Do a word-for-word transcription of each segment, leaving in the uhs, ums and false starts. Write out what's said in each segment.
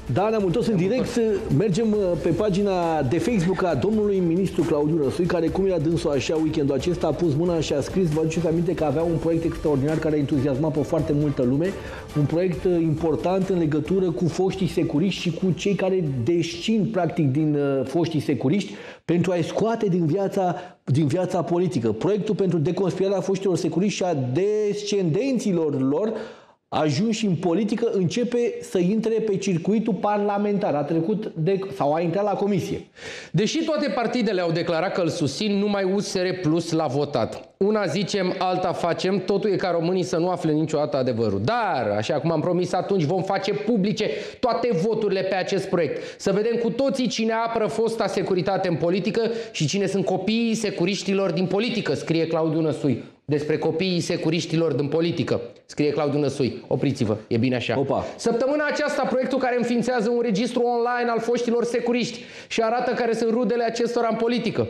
Da, ne-am întors în direct. Mergem pe pagina de Facebook a domnului ministru Claudiu Năsui, care, cum era dânsul așa weekendul acesta, a pus mâna și a scris, vă aduceți aminte că avea un proiect extraordinar care a entuziasmat pe foarte multă lume, un proiect important în legătură cu foștii securiști și cu cei care descind practic din foștii securiști pentru a-i scoate din viața, din viața politică. Proiectul pentru deconspirarea foștilor securiști și a descendenților lor ajunși în politică începe să intre pe circuitul parlamentar. A trecut de, sau a intrat la comisie. Deși toate partidele au declarat că îl susțin, numai U S R Plus l-a votat. Una zicem, alta facem, totul e ca românii să nu afle niciodată adevărul. Dar, așa cum am promis atunci, vom face publice toate voturile pe acest proiect. Să vedem cu toții cine apără fosta securitate în politică și cine sunt copiii securiștilor din politică, scrie Claudiu Năsui. Despre copiii securiștilor din politică, scrie Claudiu Năsui. Opriți-vă, e bine așa. Opa. Săptămâna aceasta, proiectul care înființează un registru online al foștilor securiști și arată care sunt rudele acestora în politică,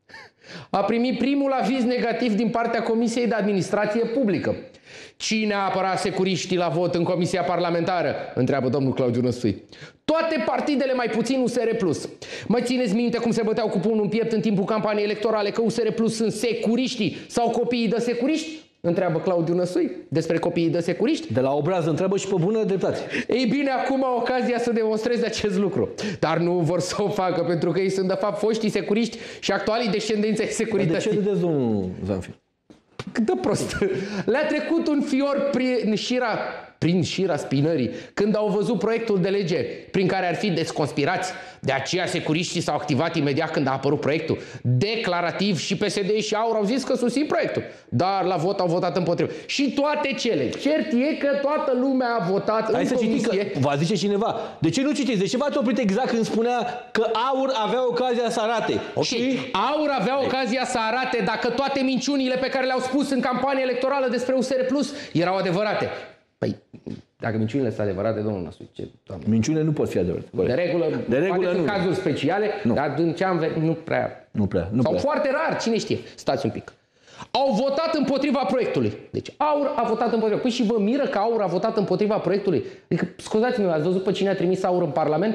a primit primul aviz negativ din partea Comisiei de Administrație Publică. Cine a apărat securiștii la vot în Comisia Parlamentară? Întreabă domnul Claudiu Năsui. Toate partidele, mai puțin U S R Plus. Mai țineți minte cum se băteau cu pumnul în piept în timpul campaniei electorale că U S R Plus sunt securiștii sau copiii de securiști? Întreabă Claudiu Năsui despre copiii de securiști. De la obraz întreabă și pe bună dreptate. Ei bine, acum au ocazia să demonstreze acest lucru. Dar nu vor să o facă, pentru că ei sunt de fapt foștii securiști și actualii descendenți ai securității. De ce râdeți, domnul Zanfir? Cât de prost. Le-a trecut un fior prin șira, prin șira spinării când au văzut proiectul de lege prin care ar fi desconspirați. De aceea securiștii s-au activat imediat când a apărut proiectul. Declarativ și P S D și AUR au zis că susțin proiectul. Dar la vot au votat împotrivă. Și toate cele. Cert e că toată lumea a votat. Hai în să citiți, că va zice cineva. De ce nu citiți? De ce v-ați oprit exact când spunea că AUR avea ocazia să arate? Ok, și... AUR avea ocazia să arate dacă toate minciunile pe care le-au spus în campanie electorală despre U S R Plus erau adevărate. Păi, dacă minciunile sunt adevărate, domnul Năsui, ce, doamne. Minciunile nu pot fi adevărate. De regulă, de regulă nu. În cazuri speciale, nu. Dar în ce am vedut, nu prea. Nu prea. Nu Sau prea. foarte rar, cine știe. Stați un pic. Au votat împotriva proiectului. Deci AUR a votat împotriva. Păi și vă miră că AUR a votat împotriva proiectului? Adică, scuzați-mă, ați văzut pe cine a trimis AUR în Parlament?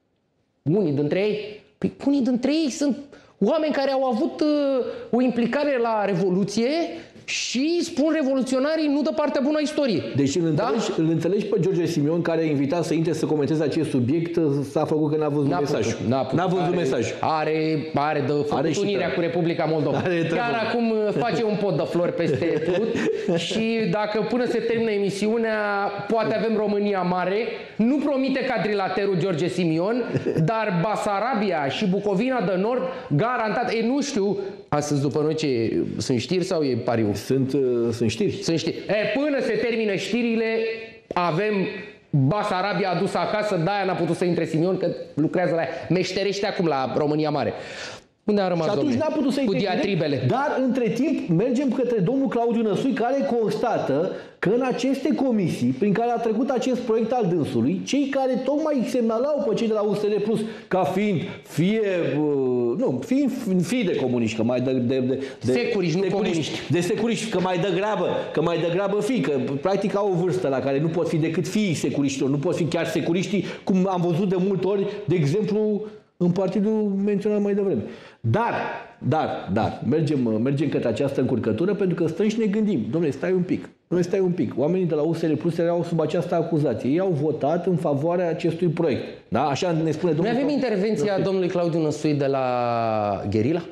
Unii dintre ei? Păi unii dintre ei sunt oameni care au avut uh, o implicare la Revoluție și spun revoluționarii nu de partea bună a istoriei. Deci îl înțelegi, da? îl înțelegi pe George Simion, care a invitat să intre să comenteze acest subiect, s-a făcut că n-a văzut mesajul. N-a văzut mesajul. Are, are de făcut unirea cu Republica Moldova. Chiar acum face un pot de flori peste tot și dacă până se termină emisiunea poate avem România mare. Nu promite cadrilaterul George Simion, dar Basarabia și Bucovina de Nord garantat. Ei, nu știu, astăzi după noi ce, sunt știri sau e pariu? Sunt, uh, sunt știri. Sunt știri. E, până se termină știrile, avem Basarabia adusă acasă, de-aia n-a putut să intre Simion, că lucrează la ea. Meșterește acum la România Mare. Unde a rămas, și atunci n-a putut să cu diatribele. Dar între timp mergem către domnul Claudiu Năsui, care constată că în aceste comisii prin care a trecut acest proiect al dânsului, cei care tocmai semnalau pe cei de la U S R Plus ca fiind fie uh, nu, fiind fii de comuniști, că mai de, de, de, de securiști, nu comuniști. De securiști, că mai degrabă, că mai degrabă fii, că practic au o vârstă la care nu pot fi decât fiii securiștilor, nu pot fi chiar securiștii, cum am văzut de multe ori, de exemplu, în partidul menționat mai devreme. Dar, dar, dar, mergem, mergem către această încurcătură pentru că stăm și ne gândim. Dom'le, stai un pic. Dom'le, stai un pic. Oamenii de la U S R Plus erau sub această acuzație. Ei au votat în favoarea acestui proiect. Da? Așa ne spune domnul. Noi avem intervenția domnului Claudiu Năsui de la Gherila?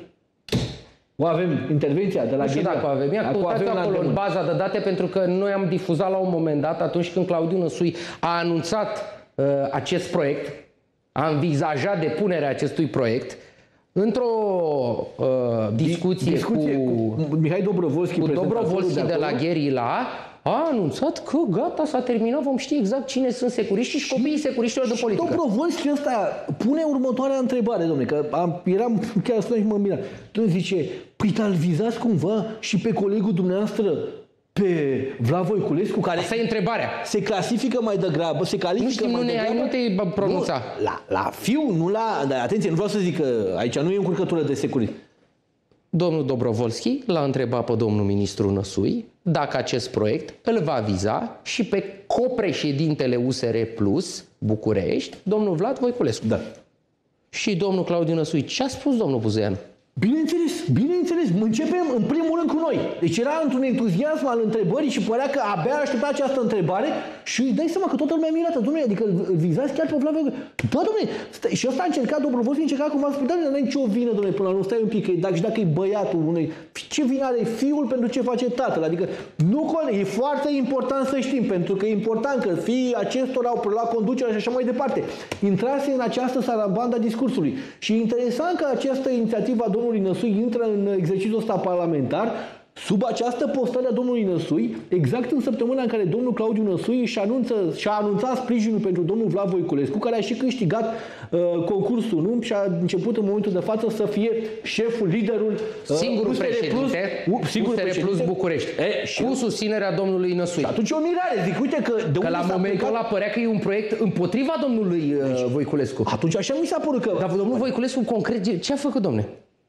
O avem intervenția de la nu știu Gherila. Dacă o avem. Ia căutați acolo în baza de date, pentru că noi am difuzat la un moment dat, atunci când Claudiu Năsui a anunțat uh, acest proiect, a învizajat depunerea acestui proiect într-o uh, discuție, discuție cu, cu Mihai Dobrovolski, cu Dobrovolski de, de la Gherila, a anunțat că gata, s-a terminat, vom ști exact cine sunt securiștii și, și copiii securiștilor de politică. Dobrovolski ăsta pune următoarea întrebare, domnule, că am, eram chiar spune și mă miram. Domnule, zice, păi te-l vizați cumva și pe colegul dumneavoastră, pe Vlad Voiculescu, care asta e întrebarea. Se clasifică mai degrabă, se califică nu știu, mai nu ne, degrabă. Nu te pronunța. Nu, la, la fiu, nu la... Dar atenție, nu vreau să zic că aici nu e încurcătură de securitate. Domnul Dobrovolski l-a întrebat pe domnul ministru Năsui dacă acest proiect îl va viza și pe copreședintele U S R Plus București, domnul Vlad Voiculescu. Da. Și domnul Claudiu Năsui. Ce a spus domnul Buzeanu? Bineînțeles, bineînțeles. Începem în primul rând cu noi. Deci era într-un entuziasm al întrebării și părea că abia aștepta această întrebare și îi dai seama că toată lumea mirată. Dom'le, adică îl vizați chiar pe Vlad Voiculescu. Da, dom'le, și ăsta a încercat, domnul Voiculescu, încerca cumva să spune, dar nu ai nicio vină, dom'le, până la urmă, stai un pic, că dacă, și dacă e băiatul unui, ce vină are fiul pentru ce face tatăl? Adică nu, e foarte important să știm, pentru că e important că fiii acestora au preluat conducerea și așa mai departe. Intrase în această sarabanda discursului. Și e interesant că această inițiativă a domnului Năsui intră în exercițiul ăsta parlamentar sub această postare a domnului Năsui, exact în săptămâna în care domnul Claudiu Năsui și anunță, și-a anunțat sprijinul pentru domnul Vlad Voiculescu, care a și câștigat uh, concursul, nu? Și a început în momentul de față să fie șeful, liderul uh, singurul președinte U S R Plus București, e, și cu susținerea domnului Năsui. Atunci e o mirare, zic, uite că de că la momentul ăla părea că e un proiect împotriva domnului uh, deci, Voiculescu. Atunci așa mi s-a părut că... Dar domnul Voiculescu concret, ce a făcut, domne?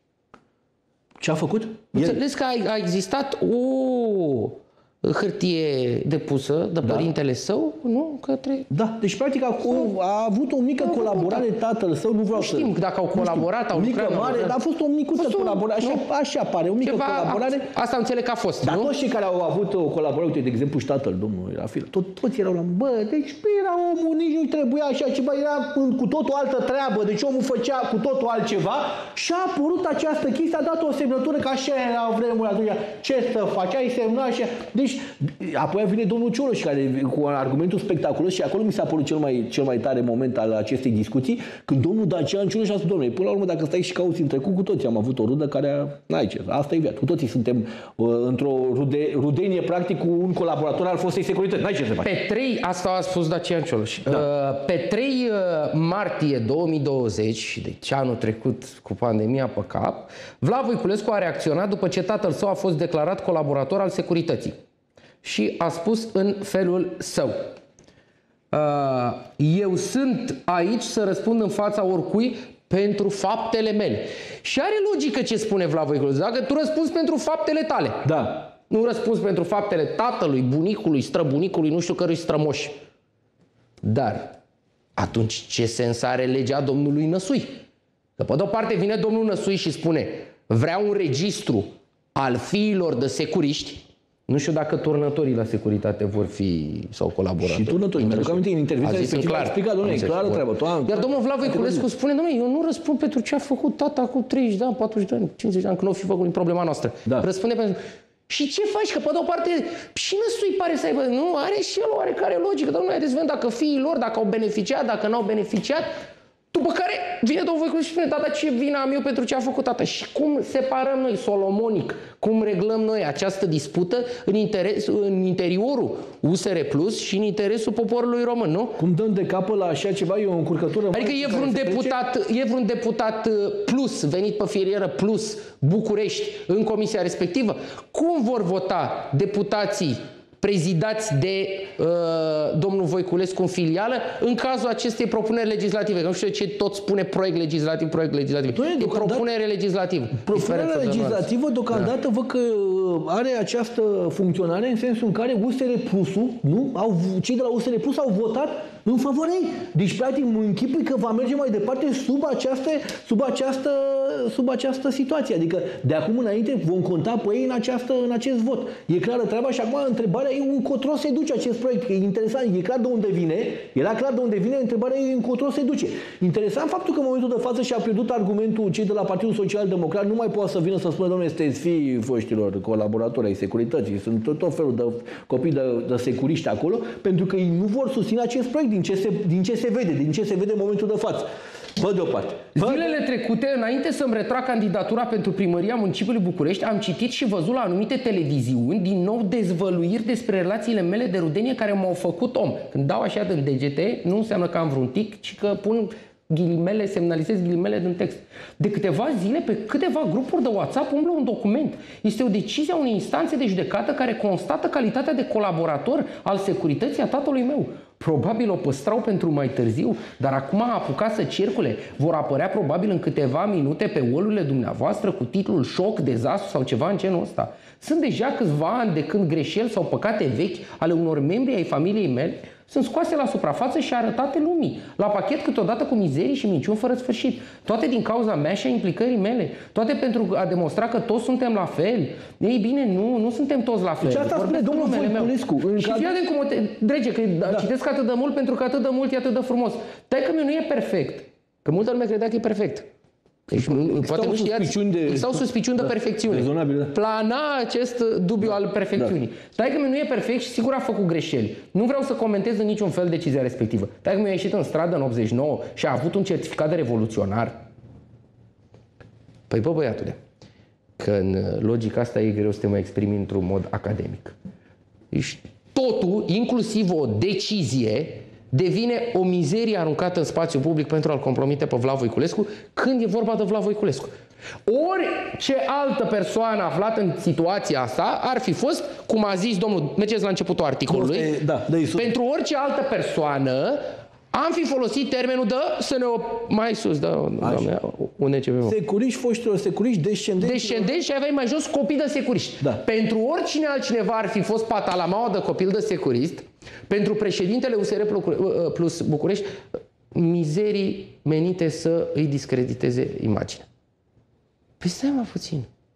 Ce a făcut? Înțeles că a, a existat o hârtie depusă de da. părintele său, nu? Către... Da, deci practic a, a avut o mică da, colaborare da. tatăl său, nu vreau nu știm să... dacă au colaborat, au mică, lucrat... mare, dar a fost o micuță fost colaborare, așa, așa pare, o mică Ceva, colaborare. A, asta înțeleg că a fost, dar nu? toți cei care au avut o colaborare, uite, de exemplu, și tatăl domnului Rafil, tot, toți erau la... Bă, deci era omul, nici nu trebuia așa ceva, era cu tot o altă treabă, deci omul făcea cu totul altceva și a apărut această chestie, a dat o semnătură, că așa era vremuri atunci, ce să faci, ai semnat așa. Deci, apoi vine domnul Cioloș, care cu argumentul spectaculos, și acolo mi s-a părut cel mai, cel mai tare moment al acestei discuții, când domnul Dacian Cioloș a spus, domnule, până la urmă, dacă stai și cauți în trecut, cu toții am avut o rudă care, n-ai ce, asta e viața. Cu toții suntem uh, într-o rude, rudenie, practic, cu un colaborator al fostei securități. N-ai ce să faci. Pe trei, asta a spus Dacian Cioloș, da. uh, pe trei martie două mii douăzeci, deci anul trecut cu pandemia pe cap, Vlad Voiculescu a reacționat după ce tatăl său a fost declarat colaborator al securității. Și a spus în felul său: eu sunt aici să răspund în fața oricui pentru faptele mele. Și are logică ce spune Vlad Voiculescu. Dacă tu răspunzi pentru faptele tale, da. nu răspunzi pentru faptele tatălui, bunicului, străbunicului, nu știu cărui strămoși. Dar atunci ce sens are legea domnului Năsui? Că pe de-o parte vine domnul Năsui și spune: vreau un registru al fiilor de securiști. Nu știu dacă turnătorii la securitate vor fi sau colaboratori. Și turnătorii, pentru că aminte, în intervița respectivă a explicat, domnule, e clară treabă. Iar domnul Vlad Voiculescu spune: domnule, eu nu răspund pentru ce a făcut tata cu treizeci de ani, patruzeci de ani, cincizeci de ani, când nu o fi făcut din problema noastră. Da. Răspunde pentru... Și ce faci? Că pe de o parte și Năsui pare să aibă, nu, are și el oarecare logică. Domnule, haideți să vedem dacă fiii lor, dacă au beneficiat, dacă n-au beneficiat. După care vine domnul Voiculescu și spune: da, dar ce vină am eu pentru ce a făcut tata? Și cum separăm noi, solomonic, cum reglăm noi această dispută în, interes, în interiorul U S R Plus și în interesul poporului român, nu? Cum dăm de capă la așa ceva, e o încurcătură... Adică e vreun, deputat, e vreun deputat plus, venit pe firieră plus, București, în comisia respectivă? Cum vor vota deputații prezidați de uh, domnul Voiculescu în filială în cazul acestei propuneri legislative? Că nu știu ce tot spune proiect legislativ, proiect legislativ. Doamne, e propunere legislativă. Propunerea legislativă deocamdată da. văd că are această funcționare în sensul în care U S R Plus-ul, nu? Au, cei de la U S R Plus au votat în favoarea ei. Deci, practic, mă închipui că va merge mai departe sub această, sub această, sub această situație. Adică, de acum înainte vom conta pe ei în, această, în acest vot. E clară treaba și acum întrebarea e încotro se duce acest proiect. E interesant, e clar de unde vine, era clar de unde vine, întrebarea e încotro se duce. Interesant faptul că în momentul de față și-a pierdut argumentul cei de la Partidul Social Democrat, nu mai poate să vină să spună: domnule, sunteți fii foștilor colaboratori ai securității, sunt tot, tot felul de copii de, de securiști acolo, pentru că ei nu vor susține acest proiect din ce se, din ce se vede, din ce se vede în momentul de față. Vă deoparte. Zilele trecute, înainte să-mi retrag candidatura pentru primăria municipiului București, am citit și văzut la anumite televiziuni din nou dezvăluiri despre relațiile mele de rudenie care m-au făcut om. Când dau așa din degete, nu înseamnă că am vreun tic, ci că pun ghilimele, semnalizez ghilimele din text. De câteva zile, pe câteva grupuri de WhatsApp umblă un document. Este o decizie a unei instanțe de judecată care constată calitatea de colaborator al securității a tatălui meu. Probabil o păstrau pentru mai târziu, dar acum a apucat să circule. Vor apărea probabil în câteva minute pe wall-urile dumneavoastră cu titlul șoc, dezastru sau ceva în genul ăsta. Sunt deja câțiva ani de când greșeli sau păcate vechi ale unor membri ai familiei mele sunt scoase la suprafață și arătate lumii, la pachet câteodată cu mizerii și minciuni fără sfârșit. Toate din cauza mea și a implicării mele. Toate pentru a demonstra că toți suntem la fel. Ei bine, nu, nu suntem toți la fel. Deci asta spune domnul Voiculescu. Și fii atent cum o te... Drege, că da. Citesc atât de mult pentru că atât de mult e atât de frumos. Taică meu nu e perfect. Că multă lume credea că e perfect. Deci, poate nu știați, de... sau suspiciuni de, de perfecțiune. Rezonabil, da. Plana acest dubiu al perfecțiunii. Da. Taică-miu nu e perfect și sigur a făcut greșeli. Nu vreau să comentez în niciun fel decizia respectivă. Taică-miu a ieșit în stradă în optzeci și nouă și a avut un certificat de revoluționar. Păi bă, băiatule, că în logica asta e greu să te mai exprimi într-un mod academic. Deci totul, inclusiv o decizie, devine o mizerie aruncată în spațiu public pentru a-l compromite pe Vlad Voiculescu când e vorba de Vlad Voiculescu. Orice altă persoană aflată în situația asta ar fi fost, cum a zis domnul, mergeți la începutul articolului, da, pentru orice altă persoană am fi folosit termenul de să ne o... mai sus, da, doamne, unde ce avem? Securiști, foștilor securiști, descendenți. Descendenți și aveai mai jos copii de securiști. Da. Pentru oricine altcineva ar fi fost patalamaua de copil de securist, pentru președintele U S R plus București, mizerii menite să îi discrediteze imaginea. Păi stai mă puțin.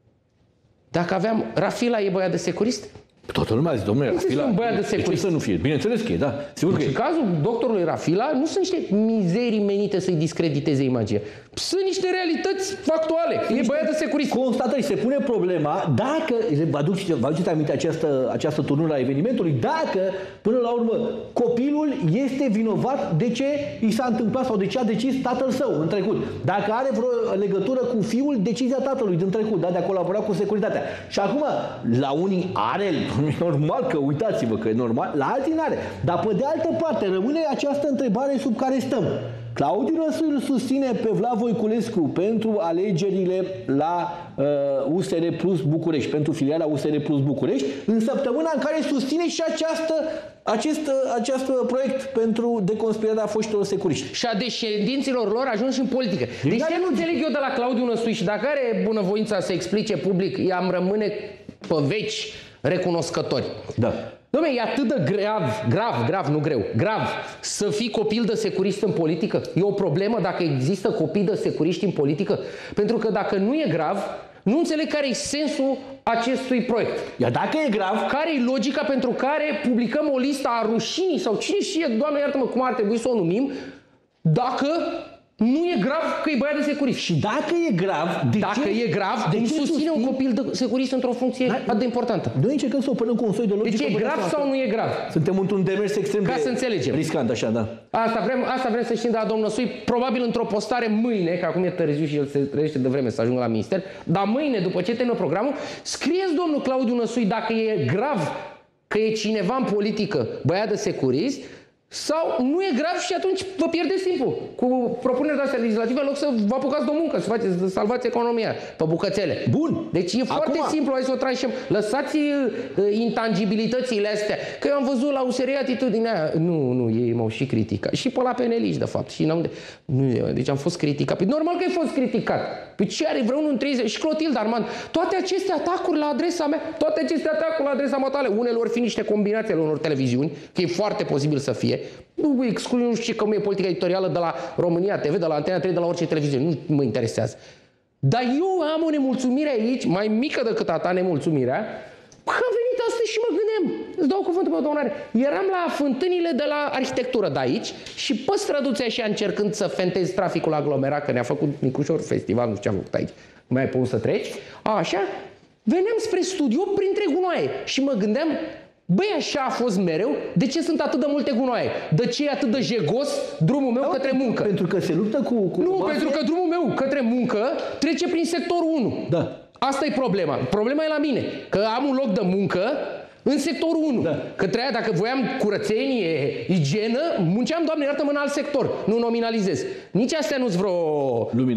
Dacă aveam... Rafila e băiat de securist? Toată lumea a zis, domnule, Rafila, un băiat de securist. De ce să nu fie? Bineînțeles că e, da. Sigur deci, că e. În cazul doctorului Rafila nu sunt niște mizerii menite să-i discrediteze imaginea. Sunt niște realități factuale. E băiat de securist. Constatări. Se pune problema dacă, vă aduceți, vă aduceți aminte această, această turnură a evenimentului, dacă, până la urmă, copilul este vinovat de ce i s-a întâmplat sau de ce a decis tatăl său în trecut. Dacă are vreo legătură cu fiul, decizia tatălui din trecut, da, de a colabora cu securitatea. Și acum, la unii are, normal că, uitați-vă că e normal, la alții n-are. Dar pe de altă parte, rămâne această întrebare sub care stăm. Claudiu Năstase îl susține pe Vlad Voiculescu pentru alegerile la uh, U S R plus București, pentru filiala U S R plus București, în săptămâna în care susține și această, acest, acest proiect pentru deconspirarea foștilor securiști. Și a descendenților lor ajuns în politică. Deci ce nu înțeleg eu de la Claudiu Năstase și dacă are bunăvoința să explice public, i-am rămâne pe veci recunoscători. Da. Dom'le, e atât de grav, grav, grav, nu greu, grav, să fii copil de securist în politică? E o problemă dacă există copii de securiști în politică? Pentru că dacă nu e grav, nu înțeleg care e sensul acestui proiect. Iar dacă e grav... Care e logica pentru care publicăm o listă a rușinii sau cine știe, Doamne iartă-mă, cum ar trebui să o numim, dacă... nu e grav că e băiat de securist. Și dacă e grav, de dacă ce, e grav, de ce susține un copil de securist într-o funcție da, atât de importantă? Noi încercăm să o punem cu un soi de logică. Deci e grav sau nu e grav? Suntem într-un demers extrem Ca de să înțelegem. riscant, așa, da. Asta vrem, asta vrem să știm de la domnul Năstase, probabil într-o postare mâine, că acum e târziu și el se trăiește de vreme să ajungă la minister, dar mâine, după ce termină programul, scrieți domnul Claudiu Năstase dacă e grav că e cineva în politică băiat de securist, sau nu e grav și atunci vă pierdeți timpul cu propunerea astea legislative în loc să vă apucați de o muncă, să, faceți, să salvați economia pe bucățele. Bun. Deci e Acum... foarte simplu, hai să o tranșăm. Lăsați uh, intangibilitățile astea. Că eu am văzut la U S R atitudinea aia. Nu, nu, ei m-au și criticat. Și pe la peneliști, de fapt. Și n-am de... nu, deci am fost criticat. Păi normal că ai fost criticat. Păi ce are vreunul în treizeci? Și Clotilde Armand. Toate aceste atacuri la adresa mea, toate aceste atacuri la adresa matale, unele ori fi niște combinații ale unor televiziuni, că e foarte posibil să fie. Nu exclu, nu știu cum e politica editorială de la România T V, de la Antena trei, de la orice televiziune. Nu mă interesează. Dar eu am o nemulțumire aici, mai mică decât a ta nemulțumirea, că am venit astăzi și mă gândeam, îți dau cuvântul pe donare, eram la fântânile de la arhitectură de aici și pe străduțea și încercând să fentezi traficul aglomerat, că ne-a făcut micușor festival, nu știu ce a făcut aici, mai ai pus să treci, așa, veneam spre studio printre gunoaie și mă gândeam, băi, așa a fost mereu? De ce sunt atât de multe gunoaie? De ce e atât de jegos drumul meu da, către muncă? Pentru că se luptă cu... cu nu, mafia. pentru că drumul meu către muncă trece prin sectorul unu. Da. Asta e problema. Problema e la mine. Că am un loc de muncă în sectorul unu. Da. Că treia, dacă voiam curățenie, igienă, munceam, Doamne, iartă-mă, în alt sector. Nu nominalizez. Nici astea nu-s vreo... Lumină.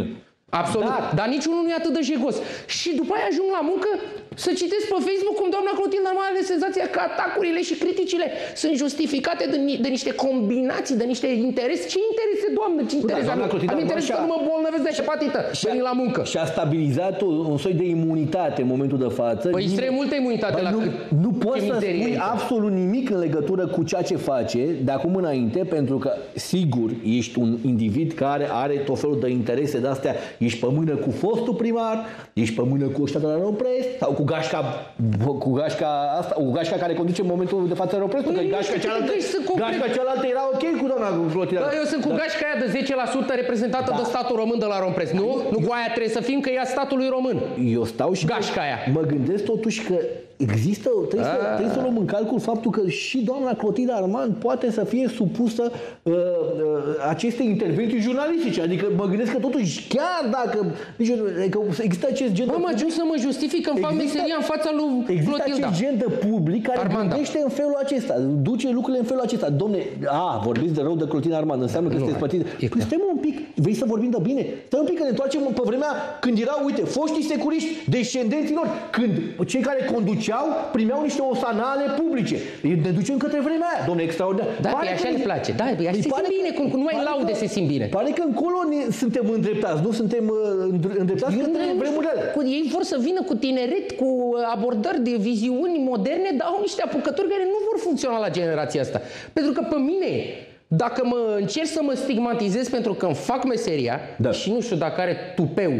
Absolut. Dar, dar niciunul nu e atât de jegos. Și după aia ajung la muncă să citesc pe Facebook cum doamna Clotilde Armand are senzația că atacurile și criticile sunt justificate de, de niște combinații, de niște interese. Ce interese, doamnă? Ce interese? Da, am interes că nu mă bolnăvesc de hepatită. Veni la muncă. Și a stabilizat un soi de imunitate în momentul de față. Păi extrem multă imunitate. Bă, la nu, cât, nu poți să spui absolut nimic în legătură cu ceea ce face de acum înainte, pentru că, sigur, ești un individ care are tot felul de interese de astea. Ești pe mână cu fostul primar, ești pe mână cu ăștia de la Aeropress sau cu gașca, cu gașca asta, cu gașca care conduce în momentul de față Aeropress, pentru că gașca cealaltă, gașca cealaltă era ok cu doamna Clotilde. Da, eu sunt cu da. gașca aia de zece la sută reprezentată da. de statul român de la Aeropress, nu? Nu cu aia trebuie să fim, că e a statului român. Eu stau și gașca aia. Mă gândesc totuși că există, trebuie, să, trebuie să luăm în calcul faptul că și doamna Clotilde Armand poate să fie supusă uh, uh, acestei intervenții jurnalistice. Adică mă gândesc că totuși, chiar dacă deci, că există acest gen Bă, de... mă ajung să mă justific că îmi fac meseria în fața lui există Clotilde. Există acest gen de public care Armanda. gândește în felul acesta, duce lucrurile în felul acesta. Domne, a, vorbiți de rău de Clotilde Armand, înseamnă că nu, sunteți pătiți. Păi stai un pic, vrei să vorbim de bine? Stai un pic că ne întoarcem pe vremea când erau, uite, foștii securiști, descendenții lor, când cei care conduceau primeau niște osanale publice. Ne ducem către vremea aia, domne, extraordinar. Da, pe așa îmi place. Da, pe așa se simt bine, cum nu mai laude se simt bine. Pare că încolo ne, suntem îndreptați, nu suntem uh, îndreptați către vremurile alea. Ei vor să vină cu tineret, cu abordări de viziuni moderne, dar au niște apucători care nu vor funcționa la generația asta. Pentru că pe mine, dacă mă încerc să mă stigmatizez pentru că îmi fac meseria, da. și nu știu dacă are tupeu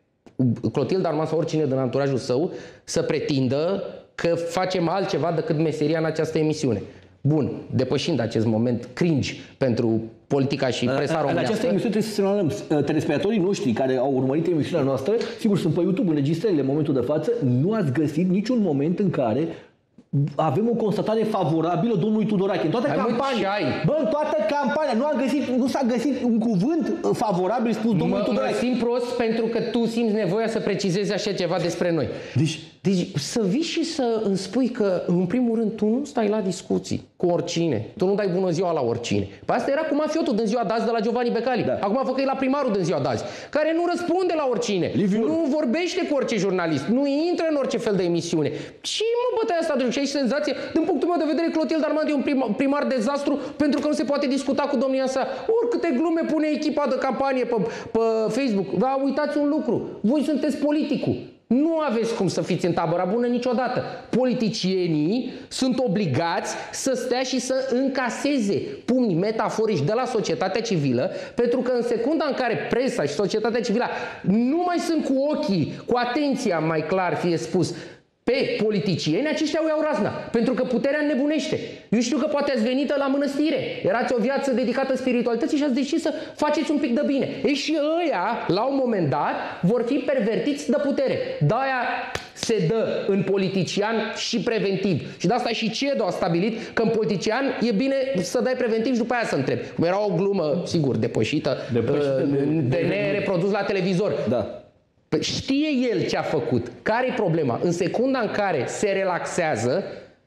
Clotilde Armand sau oricine din anturajul său să pretindă că facem altceva decât meseria în această emisiune. Bun, depășind acest moment cringe pentru politica și presa românească. În această emisiune trebuie să semnalăm telespectatorii noștri care au urmărit emisiunea noastră, sigur sunt pe YouTube, înregistrările în momentul de față, nu ați găsit niciun moment în care avem o constatare favorabilă domnului Tudorache. În toată campania, bă, în toată campania nu, a găsit, nu s-a găsit un cuvânt favorabil spus domnului mă, Tudorache. Mă simt prost pentru că tu simți nevoia să precizezi așa ceva despre noi. Deci, deci să vii și să îmi spui că, în primul rând, tu nu stai la discuții cu oricine. Tu nu dai bună ziua la oricine. Păi asta era cu mafiotul din ziua de azi de la Giovanni Becali. Da. Acum făcăi la primarul din ziua de azi, care nu răspunde la oricine. Liviu. Nu vorbește cu orice jurnalist. Nu intră în orice fel de emisiune. Ce mă bătaia asta de și aici senzație? Din punctul meu de vedere, Clotilde Armand e un primar, primar dezastru pentru că nu se poate discuta cu domnia sa. Oricâte glume pune echipa de campanie pe, pe Facebook. Dar uitați un lucru. Voi sunteți politicul. Nu aveți cum să fiți în tabăra bună niciodată. Politicienii sunt obligați să stea și să încaseze pumni metaforici de la societatea civilă, pentru că în secunda în care presa și societatea civilă nu mai sunt cu ochii, cu atenția, mai clar fie spus, pe politicieni, aceștia o iau razna. Pentru că puterea înnebunește. Eu știu că poate ați venit la mănăstire. Erați o viață dedicată spiritualității și ați decis să faceți un pic de bine. Ei și ăia, la un moment dat, vor fi pervertiți de putere. De-aia se dă în politician și preventiv. Și de asta și CEDO a stabilit că în politician e bine să dai preventiv și după aia să întrebi. Cum era o glumă, sigur, depășită, depășită de, de, de nereprodus la televizor. Da. Știe el ce a făcut. Care-i problema? În secunda în care se relaxează,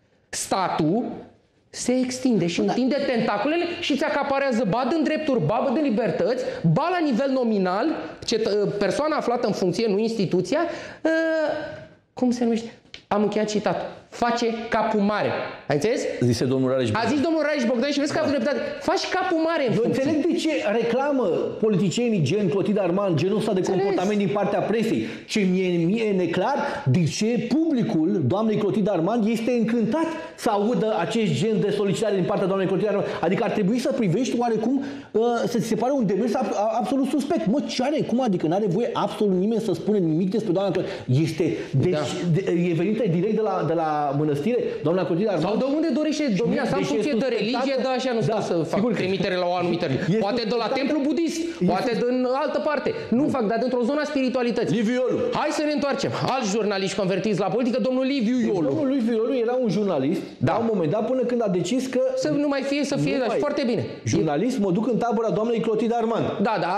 statul se extinde și da. întinde tentaculele și îți acaparează ba din drepturi, ba din libertăți, ba la nivel nominal, persoana aflată în funcție, nu instituția, uh, cum se numește? Am încheiat citatul. Face capul mare. Ai înțeles? Zise domnul Rareș Bogdan. A zis domnul Rareș Bogdan și vezi că a avut dreptate. Faci capul mare în funcție. Eu înțeleg de ce reclamă politicienii gen Clotilde Armand, genul ăsta de înțeles. comportament din partea presei. Ce mie, mie e neclar de ce publicul doamnei Clotilde Armand este încântat să audă acest gen de solicitare din partea doamnei Clotilde Armand. Adică ar trebui să privești oarecum uh, să ți se pare un demers absolut suspect. Mă, ce are? Cum adică n-are voie absolut nimeni să spună nimic despre doamna Clotilde? Este deci, da. de, e venită direct de la, de la mănăstire, doamna Clotilde Armand. Sau de unde dorește domnia sa, în funcție de religie, da, așa nu stau da, să fac trimitere la o anumită religie. Poate de la templu budist, este... poate din altă parte. Nu fac, dar dintr-o zonă a spiritualității. Liviu Iolu. Hai să ne întoarcem. Alți jurnaliști convertiți la politică, domnul Liviu Iolu. Domnul Liviu Iolu era un jurnalist, da. la un moment dat, până când a decis că... Să nu mai fie, să fie, dar foarte bine. Jurnalist, mă duc în tabăra doamnei Clotilde Armand. Da, da,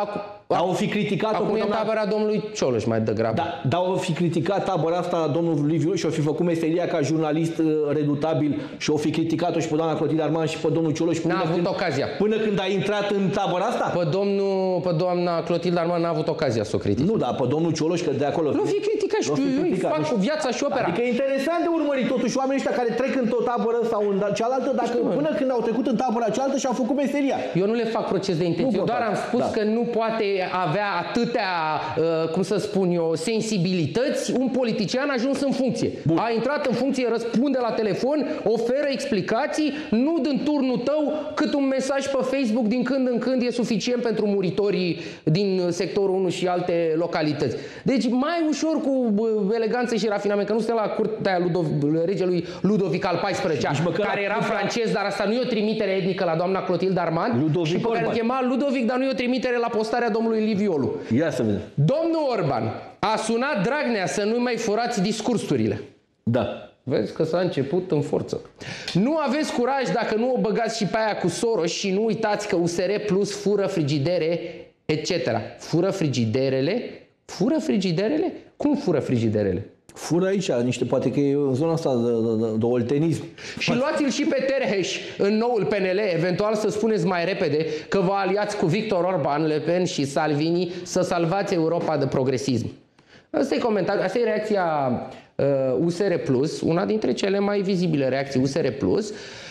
Dar o fi criticat acum e în tabăra domnului Cioloș mai degrabă. Da, dar o fi criticat tabăra asta domnul Liviu și o fi făcut meseria ca jurnalist uh, redutabil și o fi criticat-o și pe doamna Clotilde Armand și pe domnul Cioloș. N-a avut când, ocazia. Până când a intrat în tabăra asta? Pe, domnul, pe doamna Clotilde Armand n-a avut ocazia să o critique. Nu, dar pe domnul Cioloș, că de acolo... Nu fi criticat și îi fac cu viața și opera. Adică e interesant de urmărit totuși oamenii ăștia care trec într-o tabără sau în cealaltă, dacă știu, până când au trecut în tabăra cealaltă și au făcut meseria. Eu nu le fac proces de intenție, doar am spus da. că nu poate avea atâtea, uh, cum să spun eu, sensibilități un politician ajuns în funcție. Bun. A intrat în funcție, răspunde la telefon, oferă explicații, nu din turnul tău, cât un mesaj pe Facebook din când în când e suficient pentru muritorii din sectorul unu și alte localități. Deci mai ușor cu eleganță și rafinament, că nu suntem la curtea Ludov regelui Ludovic al paisprezecelea, care era francez, dar asta nu e o trimitere etnică la doamna Clotilde Armand, Ludovic și pe care îl chema Ludovic, dar nu e o trimitere la postarea domnului Liviolu. Ia să vedem. Domnul Orban a sunat Dragnea să nu mai furați discursurile. Da. Vezi că s-a început în forță. Nu aveți curaj dacă nu o băgați și pe aia cu Soros și nu uitați că U S R Plus fură frigidere, et cetera. Fură frigiderele? Fură frigiderele? Cum fură frigiderele? Fură aici, niște, poate că e în zona asta de, de, de oltenism. Și luați-l și pe Terheș în noul P N L, eventual să spuneți mai repede că vă aliați cu Victor Orban, Le Pen și Salvini să salvați Europa de progresism. Asta e comentariul, asta e reacția uh, U S R Plus, una dintre cele mai vizibile reacții U S R Plus.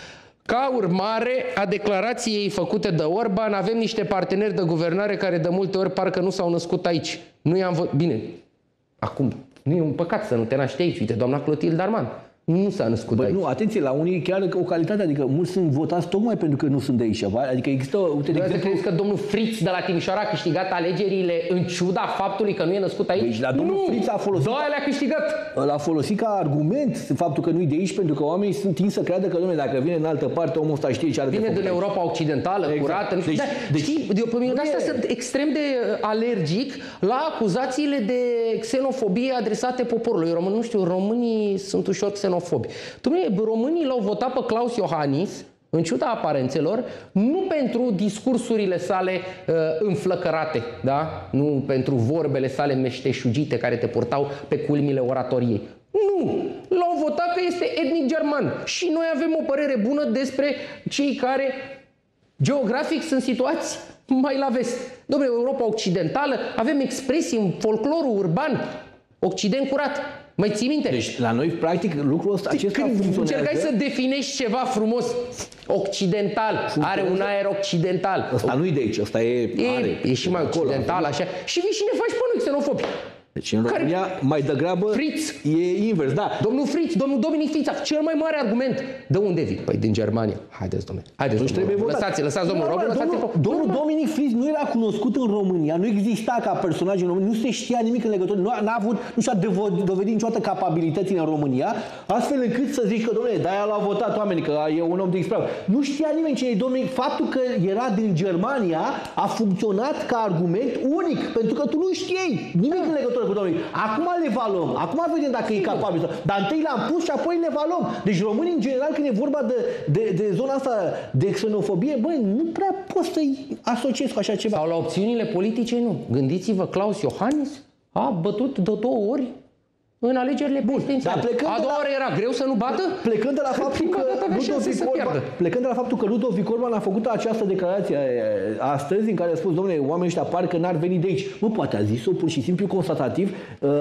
Ca urmare a declarației făcute de Orban, avem niște parteneri de guvernare care de multe ori parcă nu s-au născut aici. Nu i-am Bine, acum nu e un păcat să nu te naști aici. Uite, doamna Clotilde Armand nu s-a născut Bă, aici. Nu, atenție, la unii chiar o calitate, adică mulți sunt votați tocmai pentru că nu sunt de aici. Adică există, uite, de exemplu... Crezi că domnul Fritz de la Timișoara a câștigat alegerile în ciuda faptului că nu e născut aici? Deci, la domnul nu! Fritz a folosit... Doar le-a câștigat! L-a folosit ca argument faptul că nu e de aici, pentru că oamenii sunt tind să creadă că, domnule, dacă vine în altă parte, omul ăsta știe ce are de făcut. Vine din Europa Occidentală, exact. curată. Deci, da, deci, știi, eu pe mine de asta sunt extrem de alergic la acuzațiile de xenofobie adresate poporului român. Nu știu, românii sunt ușor xenofobi. Românii l-au votat pe Klaus Iohannis, în ciuda aparențelor, nu pentru discursurile sale uh, înflăcărate, da? Nu pentru vorbele sale meșteșugite care te purtau pe culmile oratoriei. Nu! L-au votat că este etnic german. Și noi avem o părere bună despre cei care geografic sunt situați mai la vest. Dom'le, Europa Occidentală, avem expresii în folclorul urban, Occident curat. Mai ții minte? Deci la noi, practic, lucrul ăsta, acesta Când funcționează... încercai să definești ceva frumos, occidental, are un aer occidental. Ăsta nu e de aici, ăsta e... E, are, e și mai occidental, așa. Și vii și ne faci pe noi xenofobi. Deci în România, care... mai degrabă, Fritz. e invers, da. Domnul Fritz, domnul Dominic Fritz, cel mai mare argument. De unde vii? Păi din Germania. Haideți, domnule. Haideți, deci domnule. Lăsați, lăsați, domnul Robert, lăsați domnul, domnul Dominic Fritz nu era cunoscut în România, nu exista ca personaj în România, nu se știa nimic în legătură, nu a avut, nu și-a dovedit niciodată capabilitățile în România, astfel încât să zici că, domnule, de-aia l-au votat oamenii, că e un om de ispravă. Nu știa nimeni cine e Dominic. Faptul că era din Germania a funcționat ca argument unic, pentru că tu nu știai nimic în legătură cu Dominic. Acum le evaluăm, acum vedem dacă e capabil. Dar întâi l-am pus și apoi le evaluăm. Deci românii, în general, când e vorba de, de, de zona asta de xenofobie, băi, nu prea poți să-i asociezi cu așa ceva. Sau la opțiunile politice, nu. Gândiți-vă, Klaus Iohannis a bătut de două ori în alegerile prezidențiale. A doua oară era greu să nu bată? Plecând de la faptul că Ludovic Orban, plecând de la faptul că Ludovic Orban a făcut această declarație astăzi în care a spus, domnule, oamenii ăștia parcă n-ar veni de aici. Nu poate, a zis-o pur și simplu constatativ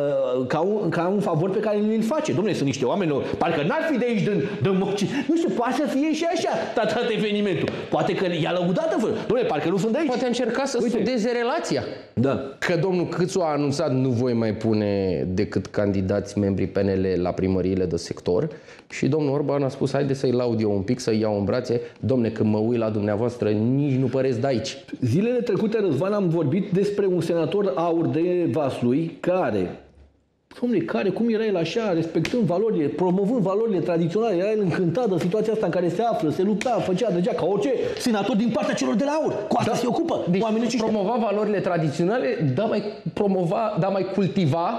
ca un, ca un favor pe care îl face. Domnule, sunt niște oameni, parcă n-ar fi de aici din, din nu știu, poate să fie și așa tratat evenimentul. Poate că i-a lăudat în fel. Domnule, parcă nu sunt de aici. Poate a încercat să Uite. studieze relația. Da. Că domnul Câțu a anunțat, nu voi mai pune decât candidați membrii P N L la primăriile de sector și domnul Orban a spus, haide să-i laud eu un pic, să-i iau în brațe. Domne, când mă uit la dumneavoastră, nici nu păreți de aici. Zilele trecute, Răzvan, am vorbit despre un senator aur de Vaslui care, domnule, care, cum era el așa, respectând valorile, promovând valorile tradiționale, era el încântat de situația asta în care se află, se lupta, făcea deja ca orice senator din partea celor de la aur. Cu asta da. se ocupă. Deci promova valorile tradiționale, dar mai promova, dar mai cultiva